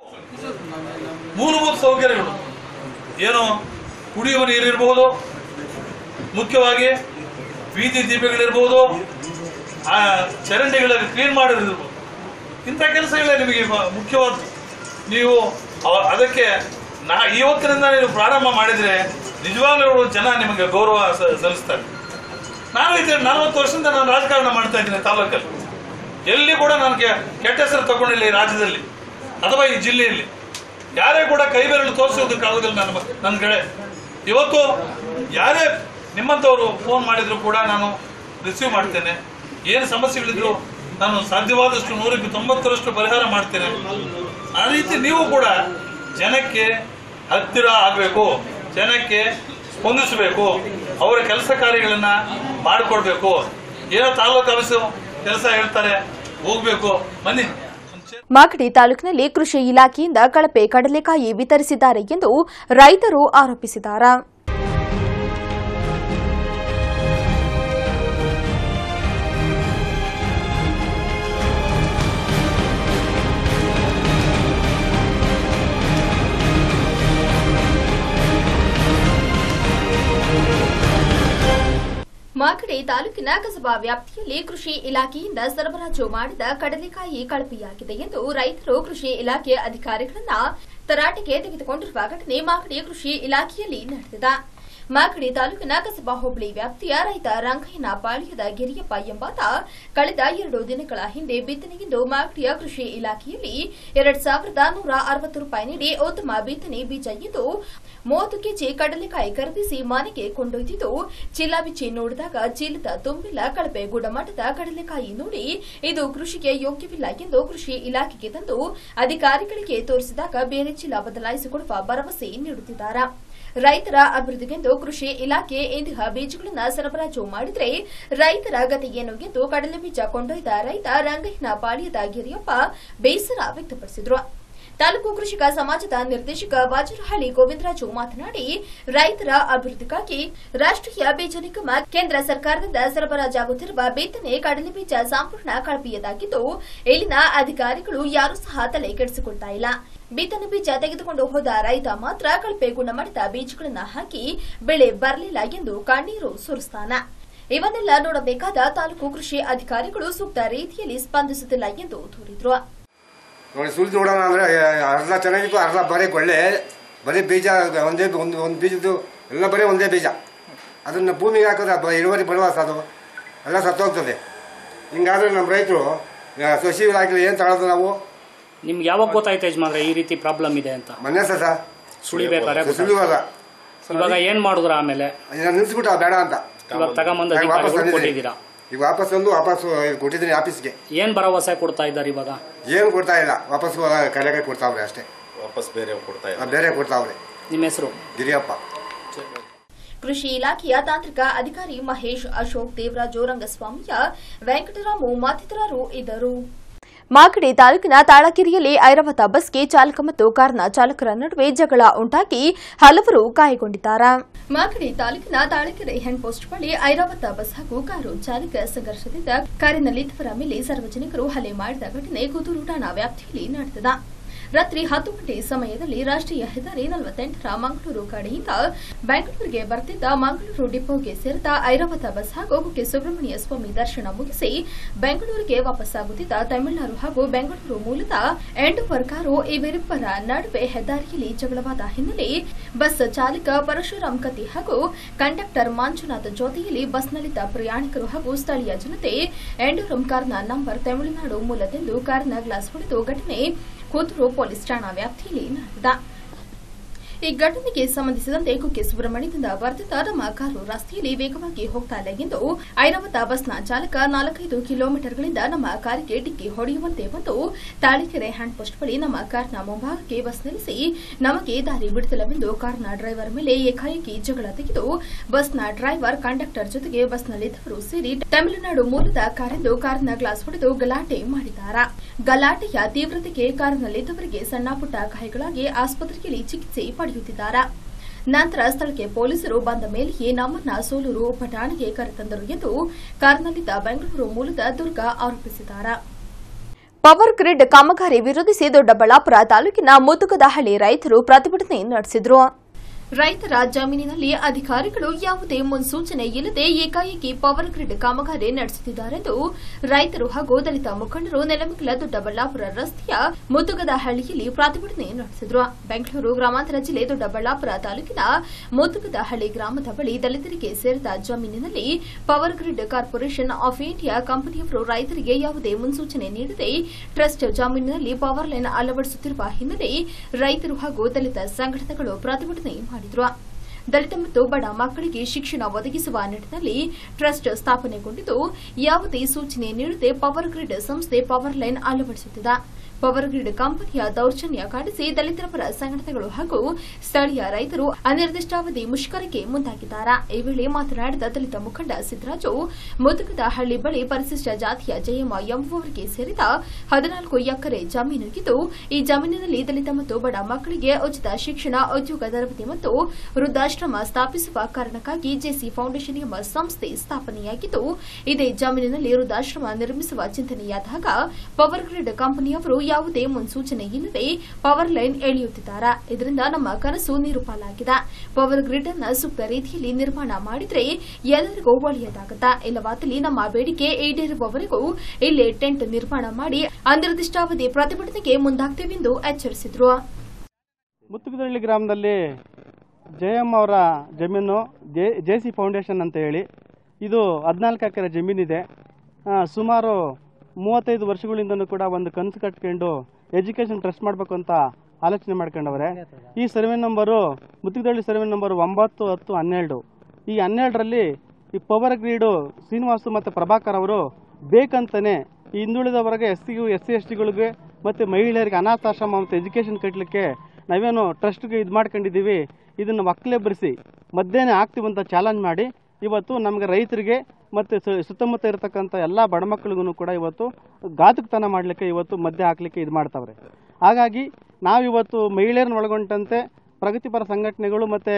ಮೂಲಭೂತ ಸೌಕರ್ಯಗಳು ಏನು, ಕುಡಿಯುವ ನೀರಿರಬಹುದು, ಮುಖ್ಯವಾಗಿ ಬೀದಿ ದೀಪಗಳಿರ್ಬೋದು, ಆ ಚರಂಡಿಗಳಲ್ಲಿ ಕ್ಲೀನ್ ಮಾಡಿರ್ಬೋದು, ಇಂಥ ಕೆಲಸಗಳೇ ನಿಮಗೆ ಮುಖ್ಯವಾದ. ನೀವು ಅದಕ್ಕೆ ನಾ ಇವತ್ತಿನಿಂದ ನೀವು ಪ್ರಾರಂಭ ಮಾಡಿದರೆ ನಿಜವಾಗ್ಲೂ ಜನ ನಿಮಗೆ ಗೌರವ ಸಲ್ಲಿಸ್ತಾರೆ. ನಾನು ಇದ್ದೇನೆ, ನಲವತ್ತು ವರ್ಷದಿಂದ ನಾನು ರಾಜಕಾರಣ ಮಾಡ್ತಾ ಇದ್ದೀನಿ ತಾಲೂಕಲ್ಲಿ. ಎಲ್ಲಿ ಕೂಡ ನನಗೆ ಕೆಟ್ಟ ಹೆಸರು ತಗೊಂಡಿಲ್ಲ ಈ ರಾಜ್ಯದಲ್ಲಿ ಅಥವಾ ಈ ಜಿಲ್ಲೆಯಲ್ಲಿ. ಯಾರೇ ಕೂಡ ಕೈ ಬೆರಳು ತೋರಿಸೋದಕ್ಕಾಗೋದಿಲ್ಲ ನನ್ನ ನನ್ನ ಕಡೆ. ಇವತ್ತು ಯಾರೇ ನಿಮ್ಮಂಥವ್ರು ಫೋನ್ ಮಾಡಿದ್ರು ಕೂಡ ನಾನು ರಿಸೀವ್ ಮಾಡ್ತೇನೆ. ಏನು ಸಮಸ್ಯೆಗಳಿದ್ರು ನಾನು ಸಾಧ್ಯವಾದಷ್ಟು ನೂರಕ್ಕೆ ತೊಂಬತ್ತರಷ್ಟು ಪರಿಹಾರ ಮಾಡ್ತೇನೆ. ಆ ರೀತಿ ನೀವು ಕೂಡ ಜನಕ್ಕೆ ಹತ್ತಿರ ಆಗಬೇಕು, ಜನಕ್ಕೆ ಸ್ಪಂದಿಸಬೇಕು, ಅವರ ಕೆಲಸ ಕಾರ್ಯಗಳನ್ನ ಮಾಡಿಕೊಡ್ಬೇಕು. ಏನೋ ತಾಲೂಕು ಆಫೀಸು ಕೆಲಸ ಹೇಳ್ತಾರೆ, ಹೋಗ್ಬೇಕು, ಬನ್ನಿ. ಮಾಗಡಿ ತಾಲೂಕಿನಲ್ಲಿ ಕೃಷಿ ಇಲಾಖೆಯಿಂದ ಕಳಪೆ ಕಡಲೆಕಾಯಿ ವಿತರಿಸಿದ್ದಾರೆ ಎಂದು ರೈತರು ಆರೋಪಿಸಿದ್ದಾರೆ. ಮಾಗಡಿ ತಾಲೂಕಿನ ಕಸಬಾ ವ್ಯಾಪ್ತಿಯಲ್ಲಿ ಕೃಷಿ ಇಲಾಖೆಯಿಂದ ಸರಬರಾಜು ಮಾಡಿದ ಕಡಲೆಕಾಯಿ ಕಳಪೆಯಾಗಿದೆ ಎಂದು ರೈತರು ಕೃಷಿ ಇಲಾಖೆ ಅಧಿಕಾರಿಗಳನ್ನ ತರಾಟೆಗೆ ತೆಗೆದುಕೊಂಡಿರುವ ಘಟನೆ ಮಾಗಡಿ ಕೃಷಿ ಇಲಾಖೆಯಲ್ಲಿ ನಡೆದಿದೆ. ಮಾಗಡಿ ತಾಲೂಕಿನ ಕಸಬಾ ಹೋಬಳಿ ವ್ಯಾಪ್ತಿಯ ರೈತ ರಂಗಯ್ಯನ ಪಾಳ್ಯದ ಗಿರಿಯಪ್ಪ ಎಂಬಾತ ಕಳೆದ ಎರಡು ದಿನಗಳ ಹಿಂದೆ ಬಿತ್ತನೆಗಿಂದು ಮಾಗಡಿಯ ಕೃಷಿ ಇಲಾಖೆಯಲ್ಲಿ ಎರಡ್ ಸಾವಿರದ ನೂರ ಅರವತ್ತು ರೂಪಾಯಿ ನೀಡಿ ಉತ್ತಮ ಬಿತ್ತನೆ ಬೀಜ ಎಂದು ಮೂವತ್ತು ಕೆಜಿ ಕಡಲೆಕಾಯಿ ಖರೀದಿಸಿ ಮನೆಗೆ ಕೊಂಡೊಯ್ದಿದ್ದು, ಚೀಲ ಬಿಚ್ಚಿ ನೋಡಿದಾಗ ಚೀಲದ ತುಂಬಿಲ್ಲ ಕಳಪೆ ಗುಣಮಟ್ಟದ ಕಡಲೆಕಾಯಿ ನೋಡಿ ಇದು ಕೃಷಿಗೆ ಯೋಗ್ಯವಿಲ್ಲ ಎಂದು ಕೃಷಿ ಇಲಾಖೆಗೆ ತಂದು ಅಧಿಕಾರಿಗಳಿಗೆ ತೋರಿಸಿದಾಗ ಬೇರೆ ಚೀಲ ಬದಲಾಯಿಸಿಕೊಡುವ ಭರವಸೆ ನೀಡುತ್ತಿದ್ದಾರೆ. ರೈತರ ಅಭಿವೃದ್ಧಿಗೆಂದು ಕೃಷಿ ಇಲಾಖೆ ಇಂತಹ ಬೀಜಗಳನ್ನು ಸರಬರಾಜು ಮಾಡಿದರೆ ರೈತರ ಗತಿ ಏನು ಎಂದು ಕಡಲೆ ಬೀಜ ಕೊಂಡೊಯ್ದ ರೈತ ರಂಗಯ್ಯನ ಪಾಳ್ಯದ ಗಿರಿಯಪ್ಪ ಬೇಸರ ವ್ಯಕ್ತಪಡಿಸಿದರು. ತಾಲೂಕು ಕೃಷಿಕ ಸಮಾಜದ ನಿರ್ದೇಶಕ ವಾಜರಹಳ್ಳಿ ಗೋವಿಂದರಾಜು ಮಾತನಾಡಿ, ರೈತರ ಅಭಿವೃದ್ಧಿಗಾಗಿ ರಾಷ್ಟ್ರೀಯ ಬೀಜ ನಿಗಮ ಕೇಂದ್ರ ಸರ್ಕಾರದಿಂದ ಸರಬರಾಜಾಗುತ್ತಿರುವ ಬಿತ್ತನೆ ಕಡಲೆ ಬೀಜ ಸಂಪೂರ್ಣ ಕಳಪೆಯದಾಗಿದ್ದು, ಇಲ್ಲಿನ ಅಧಿಕಾರಿಗಳು ಯಾರೂ ಸಹ ತಲೆ ಕೆಡಿಸಿಕೊಳ್ತಾ ಇಲ್ಲ. ಬಿತ್ತನೆ ಬೀಜ ತೆಗೆದುಕೊಂಡು ಹೋದ ರೈತ ಮಾತ್ರ ಕಳಪೆ ಗುಣಮಟ್ಟದ ಬೀಜಗಳನ್ನು ಹಾಕಿ ಬೆಳೆ ಬರಲಿಲ್ಲ ಎಂದು ಕಣ್ಣೀರು ಸುರಿಸ್ತಾನ. ಇವನ್ನೆಲ್ಲ ನೋಡಬೇಕಾದ ತಾಲೂಕು ಕೃಷಿ ಅಧಿಕಾರಿಗಳು ಸೂಕ್ತ ರೀತಿಯಲ್ಲಿ ಸ್ಪಂದಿಸುತ್ತಿಲ್ಲ ಎಂದು ದೂರಿದ್ರು. ನೋಡಿ, ಸುಲಿದು ನೋಡೋಣ ಅಂದರೆ ಅರ್ಧ ಚೆನ್ನಾಗಿತ್ತು, ಅರ್ಧ ಬರೀ ಒಳ್ಳೆ ಬರೀ ಬೀಜ ಒಂದೇ ಒಂದು ಒಂದು ಬೀಜದ್ದು ಎಲ್ಲ ಬರೀ ಒಂದೇ ಬೀಜ. ಅದನ್ನು ಭೂಮಿಗೆ ಹಾಕಿದ್ರೆ ಇಳುವರಿ ಬರುವಾಸ ಅದು ಎಲ್ಲ ಸತ್ತೋಗ್ತದೆ. ಹಿಂಗಾದ್ರೆ ನಮ್ಮ ರೈತರು ಕೃಷಿ ಇಲಾಖೆ ಏನು ತಗೊಳ್ಳೋದು ನಾವು? ನಿಮ್ಗೆ ಯಾವಾಗ ಗೊತ್ತಾಯ್ತು ಯಜಮಾನ್ರೆ ಈ ರೀತಿ ಪ್ರಾಬ್ಲಮ್ ಇದೆ ಅಂತ? ಮೊನ್ನೆ ಸರ್ ಸುಳಿಬೇಕಾರೆ ಸುಲಿಯುವಾಗ ಇವಾಗ ಏನು ಮಾಡಿದ್ರ? ಆಮೇಲೆ ನಿಲ್ಸ್ಬಿಟ್ಟ ಬೇಡ ಅಂತ ಇವಾಗ ತಗೊಂಬಂದು ಅಧಿಕಾರಿಗಳು ಕೊಟ್ಟಿದ್ದೀರಾ? ಈಗ ವಾಪಸ್ ಒಂದು ವಾಪಸ್ ಕೊಟ್ಟಿದ್ದೀನಿ ಆಫೀಸ್ಗೆ. ಏನು ಭರವಸೆ ಕೊಡ್ತಾ ಇದ್ದಾರೆ ಇವಾಗ? ಏನು ಕೊಡ್ತಾ ಇಲ್ಲ, ವಾಪಸ್ ಕಡೆಗೆ ಕೊಡ್ತಾವ್ರೆ ಅಷ್ಟೇ, ವಾಪಸ್ ಬೇರೆ ಕೊಡ್ತಾ ಇಲ್ಲ, ಬೇರೆ ಕೊಡ್ತಾವ್ರೆ. ನಿಮ್ಮ ಹೆಸರು? ಗಿರಿಯಪ್ಪ. ಕೃಷಿ ಇಲಾಖೆಯ ತಾಂತ್ರಿಕ ಅಧಿಕಾರಿ ಮಹೇಶ್, ಅಶೋಕ್, ದೇವರಾಜು, ರಂಗಸ್ವಾಮಿಯ, ವೆಂಕಟರಾಮು ಮತ್ತಿತರರು ಇದ್ದರು. ಮಾಗಡಿ ತಾಲೂಕಿನ ತಾಳಕೆರೆಯಲ್ಲಿ ಐರಾವತ ಬಸ್ಗೆ ಚಾಲಕ ಮತ್ತು ಕಾರ್ನ ಚಾಲಕರ ನಡುವೆ ಜಗಳ ಉಂಟಾಗಿ ಹಲವರು ಗಾಯಗೊಂಡಿದ್ದಾರೆ. ಮಾಗಡಿ ತಾಲೂಕಿನ ತಾಳಕೆರೆ ಹೆಡ್ ಪೋಸ್ಟ್ ಬಳಿ ಐರಾವತ ಬಸ್ ಹಾಗೂ ಕಾರು ಚಾಲಕ ಸಂಘರ್ಷದಿಂದ ಕಾರಿನಲ್ಲಿದ್ದವರ ಮೇಲೆ ಸಾರ್ವಜನಿಕರು ಹಲ್ಲೆ ಮಾಡಿದ ಘಟನೆ ಕುದೂರು ಠಾಣಾ ವ್ಯಾಪ್ತಿಯಲ್ಲಿ ನಡೆದಿದೆ. ರಾತ್ರಿ ಹತ್ತು ಗಂಟೆ ಸಮಯದಲ್ಲಿ ರಾಷ್ಟ್ರೀಯ ಹೆದ್ದಾರಿ ನಲವತ್ತೆಂಟರ ಮಂಗಳೂರು ಕಡೆಯಿಂದ ಬೆಂಗಳೂರಿಗೆ ಬರುತ್ತಿದ್ದ ಮಂಗಳೂರು ಡಿಪೋಗೆ ಸೇರಿದ ಐರಾವತ ಬಸ್ ಹಾಗೂ ಕುಕ್ಕೆ ಸುಬ್ರಹ್ಮಣ್ಯ ಸ್ವಾಮಿ ದರ್ಶನ ಮುಗಿಸಿ ಬೆಂಗಳೂರಿಗೆ ವಾಪಸ್ಸಾಗುತ್ತಿದ್ದ ತಮಿಳುನಾಡು ಹಾಗೂ ಬೆಂಗಳೂರು ಮೂಲದ ಎಂಡೋವರ್ ಕಾರು ಇವರಿಬ್ಬರ ನಡುವೆ ಹೆದ್ದಾರಿಯಲ್ಲಿ ಜಗಳವಾದ ಹಿನ್ನೆಲೆ ಬಸ್ ಚಾಲಕ ಪರಶುರಾಮ್ ಕತ್ತಿ ಹಾಗೂ ಕಂಡಕ್ಟರ್ ಮಂಜುನಾಥ್ ಜೊತೆಯಲ್ಲಿ ಬಸ್ನಲ್ಲಿದ್ದ ಪ್ರಯಾಣಿಕರು ಹಾಗೂ ಸ್ಥಳೀಯ ಜನತೆ ಎಂಡೋರಂ ಕಾರ್ನ ನಂಬರ್ ತಮಿಳುನಾಡು ಮೂಲದೆಂದು ಕಾರಿನ ಗ್ಲಾಸ್ ಹೊಡೆದು ಘಟನೆ ಕುದೂರು ಪೊಲೀಸ್ ಠಾಣಾ ವ್ಯಾಪ್ತಿಯಲ್ಲಿ ನಡೆದಿದೆ. ಈ ಘಟನೆಗೆ ಸಂಬಂಧಿಸಿದಂತೆ ಕುಕ್ಕೆ ಸುಬ್ರಹ್ಮಣ್ಯದಿಂದ ಬರುತ್ತಿದ್ದ ನಮ್ಮ ಕಾರು ರಸ್ತೆಯಲ್ಲಿ ವೇಗವಾಗಿ ಹೋಗ್ತಾ ಇಲ್ಲ ಎಂದು ಐರಾವತ ಬಸ್ನ ಚಾಲಕ ನಾಲ್ಕೈದು ಕಿಲೋಮೀಟರ್ಗಳಿಂದ ನಮ್ಮ ಕಾರಿಗೆ ಡಿಕ್ಕಿ ಹೊಡೆಯುವಂತೆ ಬಂದು ತಾಳಿಕೆರೆ ಹ್ಯಾಂಡ್ ಪೋಸ್ಟ್ ಬಳಿ ನಮ್ಮ ಕಾರ್ನ ಮುಂಭಾಗಕ್ಕೆ ಬಸ್ ನಿಲ್ಲಿಸಿ ನಮಗೆ ದಾರಿ ಬಿಡುತ್ತಿಲ್ಲವೆಂದು ಕಾರ್ನ ಡ್ರೈವರ್ ಮೇಲೆ ಏಕಾಏಕಿ ಜಗಳ ತೆಗೆದು ಬಸ್ನ ಡ್ರೈವರ್ ಕಂಡಕ್ಟರ್ ಜೊತೆಗೆ ಬಸ್ನಲ್ಲಿದ್ದವರು ಸೇರಿ ತಮಿಳುನಾಡು ಮೂಲದ ಕಾರೆಂದು ಕಾರಿನ ಗ್ಲಾಸ್ ಹೊಡೆದು ಗಲಾಟೆ ಮಾಡಿದ್ದಾರೆ. ಗಲಾಟೆಯ ತೀವ್ರತೆಗೆ ಕಾರಿನಲ್ಲಿದ್ದವರಿಗೆ ಸಣ್ಣ ಪುಟ್ಟ ಗಾಯಗಳಾಗಿ ಆಸ್ಪತ್ರೆಯಲ್ಲಿ ಚಿಕಿತ್ಸೆ ಪಡೆಯುತ್ತಿದ್ದಾರೆ. ನಂತರ ಸ್ಥಳಕ್ಕೆ ಪೊಲೀಸರು ಬಂದ ಮೇಲೆಯೇ ನಮ್ಮನ್ನ ಸೋಲೂರು ಉಪಠಾಣೆಗೆ ಕರೆತಂದರು ಎಂದು ಕಾರ್ನಲ್ಲಿದ್ದ ಬೆಂಗಳೂರು ಮೂಲದ ದುರ್ಗಾ ಆರೋಪಿಸಿದ್ದಾರೆ. ಪವರ್ ಗ್ರಿಡ್ ಕಾಮಗಾರಿ ವಿರೋಧಿಸಿ ದೊಡ್ಡಬಳ್ಳಾಪುರ ತಾಲೂಕಿನ ಮುದುಗದಹಳ್ಳಿ ರೈತರು ಪ್ರತಿಭಟನೆ ನಡೆಸಿದರು. ರೈತರ ಜಮೀನಿನಲ್ಲಿ ಅಧಿಕಾರಿಗಳು ಯಾವುದೇ ಮುನ್ಸೂಚನೆ ಇಲ್ಲದೆ ಏಕಾಏಕಿ ಪವರ್ ಗ್ರಿಡ್ ಕಾಮಗಾರಿ ನಡೆಸುತ್ತಿದ್ದಾರೆಂದು ರೈತರು ಹಾಗೂ ದಲಿತ ಮುಖಂಡರು ನೆಲಮಂಗಲ ದೊಡ್ಡಬಳ್ಳಾಪುರ ರಸ್ತೆಯ ಮುದುಗದಹಳ್ಳಿಯಲ್ಲಿ ಪ್ರತಿಭಟನೆ ನಡೆಸಿದರು. ಬೆಂಗಳೂರು ಗ್ರಾಮಾಂತರ ಜಿಲ್ಲೆ ದೊಡ್ಡಬಳ್ಳಾಪುರ ತಾಲೂಕಿನ ಮುದುಗದಹಳ್ಳಿ ಗ್ರಾಮದ ಬಳಿ ದಲಿತರಿಗೆ ಸೇರಿದ ಜಮೀನಿನಲ್ಲಿ power grid corporation of India ಕಂಪನಿಯವರು ರೈತರಿಗೆ ಯಾವುದೇ ಮುನ್ಸೂಚನೆ ನೀಡದೆ ಟ್ರಸ್ಟ್ ಜಮೀನಿನಲ್ಲಿ ಪವರ್ ಲೈನ್ ಅಳವಡಿಸುತ್ತಿರುವ ಹಿನ್ನೆಲೆ ರೈತರು ಹಾಗೂ ದಲಿತ ಸಂಘಟನೆಗಳು ಪ್ರತಿಭಟನೆ ಮಾಡಿದ್ರು. ದಲಿತ ಮತ್ತು ಬಡ ಮಕ್ಕಳಿಗೆ ಶಿಕ್ಷಣ ಒದಗಿಸುವ ನಿಟ್ಟಿನಲ್ಲಿ ಟ್ರಸ್ಟ್ ಸ್ಥಾಪನೆಗೊಂಡಿದ್ದು ಯಾವುದೇ ಸೂಚನೆ ನೀಡದೆ ಪವರ್ ಗ್ರಿಡ್ ಸಂಸ್ಥೆ ಪವರ್ ಲೈನ್ ಅಳವಡಿಸುತ್ತಿದೆ. ಪವರ್ ಗ್ರಿಡ್ ಕಂಪನಿಯ ದೌರ್ಜನ್ಯ ಖಂಡಿಸಿ ದಲಿತರ ಪರ ಸಂಘಟನೆಗಳು ಹಾಗೂ ಸ್ಥಳೀಯ ರೈತರು ಅನಿರ್ದಿಷ್ಟಾವಧಿ ಮುಷ್ಕರಕ್ಕೆ ಮುಂದಾಗಿದ್ದಾರೆ. ಈ ವೇಳೆ ಮಾತನಾಡಿದ ದಲಿತ ಮುಖಂಡ ಸಿದ್ದರಾಜು, ಮುದುಗದಹಳ್ಳಿ ಬಳಿ ಪರಿಶಿಷ್ಟ ಜಾತಿಯ ಜಯಮ್ಮ ಎಂಬುವವರಿಗೆ ಸೇರಿದ ಹದಿನಾಲ್ಕು ಎಕರೆ ಜಮೀನು ಇದ್ದು, ಈ ಜಮೀನಿನಲ್ಲಿ ದಲಿತ ಮತ್ತು ಬಡ ಮಕ್ಕಳಿಗೆ ಉಚಿತ ಶಿಕ್ಷಣ, ಉದ್ಯೋಗ ತರಬೇತಿ ಮತ್ತು ವೃದ್ಧಾಶ್ರಮ ಸ್ಥಾಪಿಸುವ ಕಾರಣಕ್ಕಾಗಿ ಜೆಸಿ ಫೌಂಡೇಶನ್ ಎಂಬ ಸಂಸ್ಥೆ ಸ್ಥಾಪನೆಯಾಗಿದ್ದು, ಇದೇ ಜಮೀನಿನಲ್ಲಿ ವೃದ್ಧಾಶ್ರಮ ನಿರ್ಮಿಸುವ ಚಿಂತನೆಯಾದಾಗ ಪವರ್ ಗ್ರಿಡ್ ಕಂಪನಿಯವರು ಯಾವುದೇ ಮುನ್ಸೂಚನೆ ಇಲ್ಲದೆ ಪವರ್ ಲೈನ್ ಎಳೆಯುತ್ತಿದ್ದಾರೆ. ಇದರಿಂದ ನಮ್ಮ ಕನಸು ನಿರುಪಾಲಾಗಿದೆ. ಪವರ್ ಗ್ರಿಡ್ ಅನ್ನು ಸೂಕ್ತ ರೀತಿಯಲ್ಲಿ ನಿರ್ಮಾಣ ಮಾಡಿದರೆ ಎಲ್ಲರಿಗೂ ಒಳ್ಳೆಯದಾಗುತ್ತೆ. ಇಲ್ಲವಾದಲ್ಲಿ ನಮ್ಮ ಬೇಡಿಕೆ ಈಡೇರುವವರೆಗೂ ಇಲ್ಲೇ ಟೆಂಟ್ ನಿರ್ಮಾಣ ಮಾಡಿ ಅನಿರ್ದಿಷ್ಟಾವಧಿ ಪ್ರತಿಭಟನೆಗೆ ಮುಂದಾಗ್ತೇವೆಂದು ಎಚ್ಚರಿಸಿದರು. ಮುತ್ತುಗದಹಳ್ಳಿ ಗ್ರಾಮದಲ್ಲಿ ಜಯಮ್ಮ ಅವರ ಜಮೀನು ಜೆಸಿ ಫೌಂಡೇಶನ್ ಅಂತ ಹೇಳಿ ಇದು ಹದಿನಾಲ್ಕು ಎಕರೆ ಜಮೀನಿದೆ. ಸುಮಾರು ಮೂವತ್ತೈದು ವರ್ಷಗಳಿಂದನೂ ಕೂಡ ಒಂದು ಕನಸು ಕಟ್ಕೊಂಡು ಎಜುಕೇಷನ್ ಟ್ರಸ್ಟ್ ಮಾಡಬೇಕು ಅಂತ ಆಲೋಚನೆ ಮಾಡ್ಕೊಂಡವ್ರೆ. ಈ survey number Muttugadahalli survey number ಒಂಬತ್ತು ಹತ್ತು ಹನ್ನೆರಡು ಈ ಹನ್ನೆರಡರಲ್ಲಿ ಈ ಪವರ್ ಗ್ರಿಡು ಶ್ರೀನಿವಾಸು ಮತ್ತು ಪ್ರಭಾಕರ್ ಅವರು ಬೇಕಂತಾನೆ ಈ ಹಿಂದುಳಿದವರೆಗೆ S C S C S ಟಿಗಳಿಗೆ ಮತ್ತು ಮಹಿಳೆಯರಿಗೆ ಅನಾಥಾಶ್ರಮ ಮತ್ತು ಎಜುಕೇಷನ್ ಕಟ್ಟಲಿಕ್ಕೆ ನಾವೇನು ಟ್ರಸ್ಟ್ಗೆ ಇದು ಮಾಡ್ಕೊಂಡಿದ್ದೀವಿ, ಇದನ್ನು ಒಕ್ಕಲೆಬ್ಬರಿಸಿ ಮಧ್ಯಾಹ್ನ ಆಗ್ತೀವಂತ ಚಾಲೆಂಜ್ ಮಾಡಿ ಇವತ್ತು ನಮಗೆ ರೈತರಿಗೆ ಮತ್ತು ಸುತ್ತಮುತ್ತ ಇರತಕ್ಕಂಥ ಎಲ್ಲ ಬಡ ಮಕ್ಕಳಿಗೂ ಕೂಡ ಇವತ್ತು ಘಾತುಕತನ ಮಾಡಲಿಕ್ಕೆ ಇವತ್ತು ಮಧ್ಯ ಹಾಕಲಿಕ್ಕೆ ಇದು ಮಾಡ್ತಾವ್ರೆ. ಹಾಗಾಗಿ ನಾವಿವತ್ತು ಮಹಿಳೆಯರನ್ನ ಒಳಗೊಂಡಂತೆ ಪ್ರಗತಿಪರ ಸಂಘಟನೆಗಳು ಮತ್ತು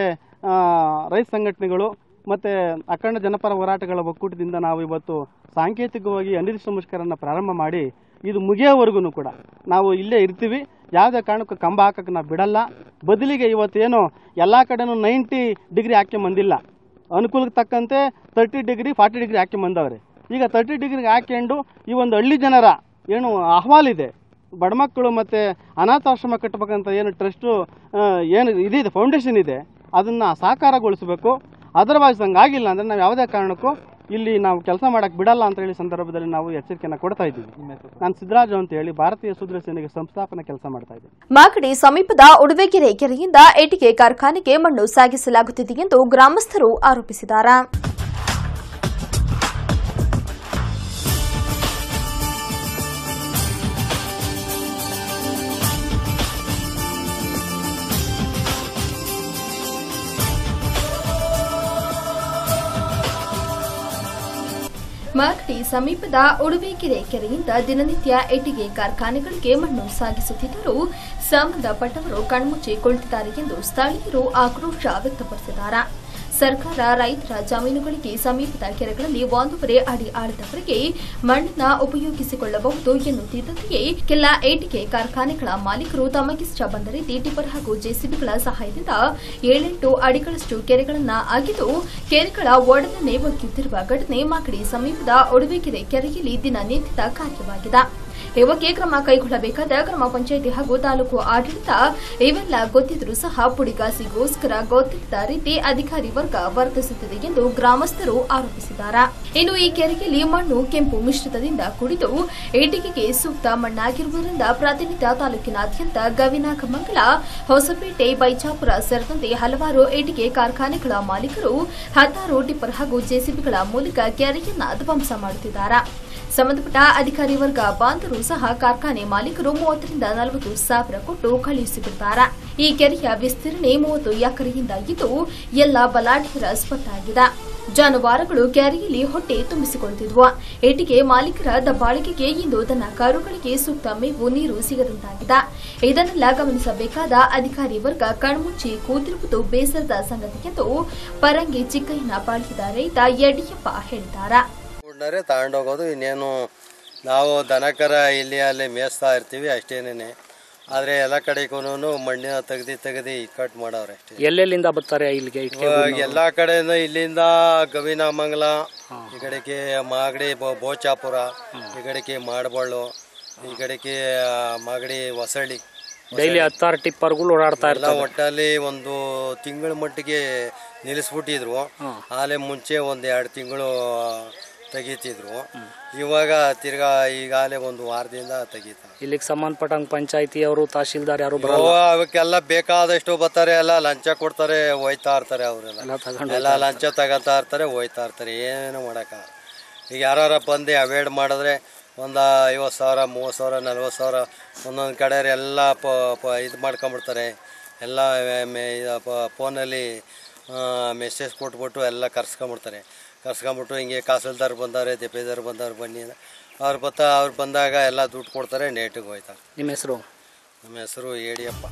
ರೈತ ಸಂಘಟನೆಗಳು ಮತ್ತು ಅಖಂಡ ಜನಪರ ಹೋರಾಟಗಳ ಒಕ್ಕೂಟದಿಂದ ನಾವು ಇವತ್ತು ಸಾಂಕೇತಿಕವಾಗಿ ಅನಿರ್ದಿಷ್ಟ ಮುಷ್ಕರನ್ನು ಪ್ರಾರಂಭ ಮಾಡಿ ಇದು ಮುಗಿಯೋವರೆಗೂ ಕೂಡ ನಾವು ಇಲ್ಲೇ ಇರ್ತೀವಿ. ಯಾವುದೇ ಕಾರಣಕ್ಕೂ ಕಂಬ ಹಾಕಕ್ಕೆ ನಾವು ಬಿಡಲ್ಲ. ಬದಲಿಗೆ ಇವತ್ತೇನು ಎಲ್ಲ ಕಡೆನೂ ನೈಂಟಿ ಡಿಗ್ರಿ ಹಾಕಿ ಬಂದಿಲ್ಲ, ಅನುಕೂಲಕ್ಕೆ ತಕ್ಕಂತೆ ತರ್ಟಿ ಡಿಗ್ರಿ ಫಾರ್ಟಿ ಡಿಗ್ರಿ ಹಾಕಿ ಬಂದವ್ರೆ. ಈಗ ತರ್ಟಿ ಡಿಗ್ರಿಗೆ ಹಾಕ್ಕೊಂಡು ಈ ಒಂದು ಹಳ್ಳಿ ಜನರ ಏನು ಅಹವಾಲಿದೆ, ಬಡ ಮಕ್ಕಳು ಮತ್ತು ಅನಾಥಾಶ್ರಮ ಕಟ್ಟಬೇಕಂತ ಏನು ಟ್ರಸ್ಟು ಏನು ಇದಿದೆ ಫೌಂಡೇಶನ್ ಇದೆ, ಅದನ್ನು ಸಾಕಾರಗೊಳಿಸಬೇಕು. ಅದರ್ವೈಸ್ ಹಂಗಾಗಿಲ್ಲ ಅಂದರೆ ನಾವು ಯಾವುದೇ ಕಾರಣಕ್ಕೂ ಇಲ್ಲಿ ನಾವು ಕೆಲಸ ಮಾಡಕ್ಕೆ ಬಿಡಲ್ಲ ಅಂತ ಹೇಳಿ ಸಂದರ್ಭದಲ್ಲಿ ನಾವು ಎಚ್ಚರಿಕೆಯನ್ನು ಕೊಡ್ತಾ ಇದ್ದೀವಿ. ನಾನು ಸಿದ್ದರಾಜು ಅಂತ ಹೇಳಿ ಭಾರತೀಯ ಶೂದ್ರ ಸೇನೆಗೆ ಸಂಸ್ಥಾಪನಾ ಕೆಲಸ ಮಾಡ್ತಾ ಇದ್ದೀನಿ. ಮಾಗಡಿ ಸಮೀಪದ ಉಡುವೆಗೆರೆ ಕೆರೆಯಿಂದ ಇಟ್ಟಿಗೆ ಕಾರ್ಖಾನೆಗೆ ಮಣ್ಣು ಸಾಗಿಸಲಾಗುತ್ತಿದೆ ಎಂದು ಗ್ರಾಮಸ್ಥರು ಆರೋಪಿಸಿದ್ದಾರೆ. ಮಾಗಡಿ ಸಮೀಪದ ಉಡುವೆಕೆರೆ ಕೆರೆಯಿಂದ ದಿನನಿತ್ಯ ಇಟ್ಟಿಗೆ ಕಾರ್ಖಾನೆಗಳಿಗೆ ಮಣ್ಣು ಸಾಗಿಸುತ್ತಿದ್ದರೂ ಸಂಬಂಧಪಟ್ಟವರು ಕಣ್ಮುಚ್ಚಿ ಕುಳಿತಿದ್ದಾರೆ ಎಂದು ಸ್ಥಳೀಯರು ಆಕ್ರೋಶ ವ್ಯಕ್ತಪಡಿಸಿದ್ದಾರೆ. ಸರ್ಕಾರ ರೈತರ ಜಮೀನುಗಳಿಗೆ ಸಮೀಪದ ಕೆರೆಗಳಲ್ಲಿ ಒಂದೂವರೆ ಅಡಿ ಆಳದವರೆಗೆ ಮಣ್ಣನ್ನು ಉಪಯೋಗಿಸಿಕೊಳ್ಳಬಹುದು ಎನ್ನುತ್ತಿದ್ದಂತೆಯೇ ಕೆಲ ಇಟ್ಟಿಗೆ ಕಾರ್ಖಾನೆಗಳ ಮಾಲೀಕರು ತಮಗಿಷ್ಟ ಬಂದ ರೀತಿ ಟಿಪ್ಪರ್ ಹಾಗೂ ಜೆಸಿಬಿಗಳ ಸಹಾಯದಿಂದ ಏಳೆಂಟು ಅಡಿಗಳಷ್ಟು ಕೆರೆಗಳನ್ನು ಅಗೆದು ಕೆರೆಗಳ ಒಡೆದನ್ನೇ ಒಗೆಯುತ್ತಿರುವ ಘಟನೆ ಮಾಗಡಿ ಸಮೀಪದ ಉಡುವೆಕೆರೆ ಕೆರೆಯಲ್ಲಿ ದಿನನಿತ್ಯದ ಕಾರ್ಯವಾಗಿದೆ. ಈ ಬಗ್ಗೆ ಕ್ರಮ ಕೈಗೊಳ್ಳಬೇಕಾದ ಗ್ರಾಮ ಪಂಚಾಯಿತಿ ಹಾಗೂ ತಾಲೂಕು ಆಡಳಿತ ಇವೆಲ್ಲ ಗೊತ್ತಿದ್ರೂ ಸಹ ಪುಡಿಗಾಸಿಗೋಸ್ಕರ ಗೊತ್ತಿಲ್ಲದ ರೀತಿ ಅಧಿಕಾರಿ ವರ್ಗ ವರ್ತಿಸುತ್ತಿದೆ ಎಂದು ಗ್ರಾಮಸ್ಥರು ಆರೋಪಿಸಿದ್ದಾರೆ. ಇನ್ನು ಈ ಕೆರೆಯಲ್ಲಿ ಮಣ್ಣು ಕೆಂಪು ಮಿಶ್ರಿತದಿಂದ ಕೂಡಿದ್ದು ಇಟ್ಟಿಗೆಗೆ ಸೂಕ್ತ ಮಣ್ಣಾಗಿರುವುದರಿಂದ ಪ್ರತಿನಿತ್ಯ ತಾಲೂಕಿನಾದ್ಯಂತ ಗವಿನಾಗಮಂಗಲ, ಹೊಸಪೇಟೆ, ಬೈಚಾಪುರ ಸೇರಿದಂತೆ ಹಲವಾರು ಇಟ್ಟಿಗೆ ಕಾರ್ಖಾನೆಗಳ ಮಾಲೀಕರು ಹತ್ತಾರು ಟಿಪ್ಪರ್ ಹಾಗೂ ಜೆಸಿಬಿಗಳ ಮೂಲಕ ಕೆರೆಯನ್ನ ಧ್ವಂಸ ಮಾಡುತ್ತಿದ್ದಾರೆ. ಸಂಬಂಧಪಟ್ಟ ಅಧಿಕಾರಿ ವರ್ಗ ಬಾಂಧರು ಸಹ ಕಾರ್ಖಾನೆ ಮಾಲೀಕರು ಮೂವತ್ತರಿಂದ ನಲವತ್ತು ಸಾವಿರ ಕೊಟ್ಟು ಕಳುಹಿಸಿಬಿಡುತ್ತಾರೆ. ಈ ಕೆರೆಯ ವಿಸ್ತೀರ್ಣೆ ಮೂವತ್ತು ಎಕರೆಯಿಂದ ಇದ್ದು ಎಲ್ಲ ಬಲಾಢ್ಯರ ಸ್ವತ್ತಾಗಿದೆ. ಜಾನುವಾರುಗಳು ಕೆರೆಯಲ್ಲಿ ಹೊಟ್ಟೆ ತುಂಬಿಸಿಕೊಳ್ಳುತ್ತಿದ್ವು. ಇಟ್ಟಿಗೆ ಮಾಲೀಕರ ದಬ್ಬಾಳಿಕೆಗೆ ಇಂದು ದನ ಕರುಗಳಿಗೆ ಸೂಕ್ತ ಮೇವು ನೀರು ಸಿಗದಂತಾಗಿದೆ. ಇದನ್ನೆಲ್ಲ ಗಮನಿಸಬೇಕಾದ ಅಧಿಕಾರಿ ವರ್ಗ ಕಣ್ಮುಚ್ಚಿ ಕೂತಿರುವುದು ಬೇಸರದ ಸಂಗತಿ ಎಂದು ಪರಂಗಿ ಚಿಕ್ಕಯ್ಯನ ಪಾಳ್ಯದ ರೈತ ಯಡಿಯಪ್ಪ ಹೇಳಿದ್ದಾರೆ. ತಗೊಂಡೋಗೋದು ಇನ್ನೇನು ನಾವು ದನಕರ ಇಲ್ಲಿ ಅಲ್ಲಿ ಮೇಯಿಸ್ತಾ ಇರ್ತೀವಿ ಅಷ್ಟೇನೇನೆ. ಆದರೆ ಎಲ್ಲ ಕಡೆಗೂ ಮಣ್ಣಿನ ತೆಗ್ದು ತೆಗ್ದು ಕಟ್ ಮಾಡವ್ರೆ ಅಷ್ಟೇ. ಎಲ್ಲೆಲ್ಲಿಂದ ಬರ್ತಾರೆ ಇಲ್ಲಿಗೆ? ಎಲ್ಲ ಕಡೆಯಿಂದ ಇಲ್ಲಿಂದ ಗವಿನಾಮಂಗಲ, ಈ ಕಡೆಗೆ ಮಾಗಡಿ ಬೋಚಾಪುರ, ಈ ಕಡೆಗೆ ಮಾಡಬಳ್ಳು, ಈ ಕಡೆಗೆ ಮಾಗಡಿ ಹೊಸಳ್ಳಿ. ಡೈಲಿ ಹತ್ತಾರು ಟಿಪ್ಪರ್ಗಳು ಓಡಾಡ್ತಾ ಇರಲ್ಲ. ಒಟ್ಟಲ್ಲಿ ಒಂದು ತಿಂಗಳ ಮಟ್ಟಿಗೆ ನಿಲ್ಲಿಸ್ಬಿಟ್ಟಿದ್ರು. ಆಲೆ ಮುಂಚೆ ಒಂದು ಎರಡು ತಿಂಗಳು ತೆಗೀತಿದ್ರು. ಇವಾಗ ತಿರ್ಗಾ ಈಗಾಗಲೇ ಒಂದು ವಾರದಿಂದ ತೆಗೀತಾರೆ. ಇಲ್ಲಿಗೆ ಸಂಬಂಧಪಟ್ಟಂಗೆ ಪಂಚಾಯತಿ ಅವರು, ತಹಶೀಲ್ದಾರ್ ಯಾರು ಅವಕ್ಕೆಲ್ಲ ಬೇಕಾದಷ್ಟು ಬರ್ತಾರೆ, ಎಲ್ಲ ಲಂಚ ಕೊಡ್ತಾರೆ, ಹೋಯ್ತಾ ಇರ್ತಾರೆ. ಅವರೆಲ್ಲ ಎಲ್ಲ ಲಂಚ ತಗೋತಾ ಇರ್ತಾರೆ, ಹೋಯ್ತಾ ಇರ್ತಾರೆ. ಏನು ಮಾಡಕ್ಕ. ಈಗ ಯಾರು ಬಂದು ಅವಾಯ್ಡ್ ಮಾಡಿದ್ರೆ ಒಂದು ಐವತ್ತು ಸಾವಿರ, ಮೂವತ್ತು ಸಾವಿರ, ನಲ್ವತ್ತು ಸಾವಿರ ಒಂದೊಂದು ಕಡೆ ಎಲ್ಲ ಇದು ಮಾಡ್ಕೊಂಬಿಡ್ತಾರೆ. ಎಲ್ಲ ಫೋನಲ್ಲಿ ಮೆಸೇಜ್ ಕೊಟ್ಬಿಟ್ಟು ಎಲ್ಲ ಕರ್ಸ್ಕೊಂಬಿಡ್ತಾರೆ. ಕರ್ಸ್ಕೊಂಬಿಟ್ಟು ಹಿಂಗೆ ಕಾಸಲ್ದಾರ್ ಬಂದವ್ರೆ, ದೆಪ್ಪೇದಾರ್ ಬಂದವ್ರು ಬನ್ನಿ, ಅವ್ರು ಬತ್ತಾ ಅವ್ರು ಬಂದಾಗ ಎಲ್ಲ ದುಡ್ಡು ಕೊಡ್ತಾರೆ, ನೇಟಿಗೆ ಹೋಯ್ತಾರೆ. ನಿಮ್ಮ ಹೆಸರು? ನಮ್ಮ ಹೆಸರು ಯಡಿಯಪ್ಪ.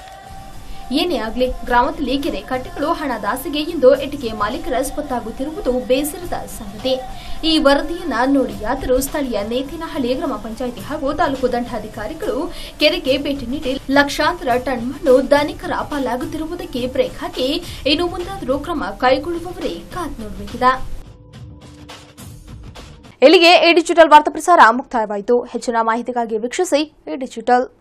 ಏನೇ ಆಗಲಿ, ಗ್ರಾಮದಲ್ಲಿ ಕೆರೆ ಕಟ್ಟೆಗಳು ಹಣ ದಾಸೆಗೆ ಎಂದು ಇಟ್ಟಿಗೆ ಮಾಲೀಕರ ಸ್ವತ್ತಾಗುತ್ತಿರುವುದು ಬೇಸರದ ಸಂಗತಿ. ಈ ವರದಿಯನ್ನ ನೋಡಿಯಾದರೂ ಸ್ಥಳೀಯ ನೇತಿನಹಳ್ಳಿ ಗ್ರಾಮ ಪಂಚಾಯಿತಿ ಹಾಗೂ ತಾಲೂಕು ದಂಡಾಧಿಕಾರಿಗಳು ಕೆರೆಗೆ ಭೇಟಿ ನೀಡಿ ಲಕ್ಷಾಂತರ ಟನ್ ಮಣ್ಣು ಧನಿಕರ ಪಾಲಾಗುತ್ತಿರುವುದಕ್ಕೆ ಬ್ರೇಕ್ ಹಾಕಿ ಇನ್ನು ಮುಂದಾದರೂ ಕ್ರಮ ಕೈಗೊಳ್ಳುವವರೇ ಕಾದು ನೋಡಬೇಕಿದೆ. ಇಲ್ಲಿಗೆ ಎ ಡಿಜಿಟಲ್ ವಾರ್ತಾ ಪ್ರಸಾರ ಮುಕ್ತಾಯವಾಯಿತು. ಹೆಚ್ಚಿನ ಮಾಹಿತಿಗಾಗಿ ವೀಕ್ಷಿಸಿ ಎ ಡಿಜಿಟಲ್.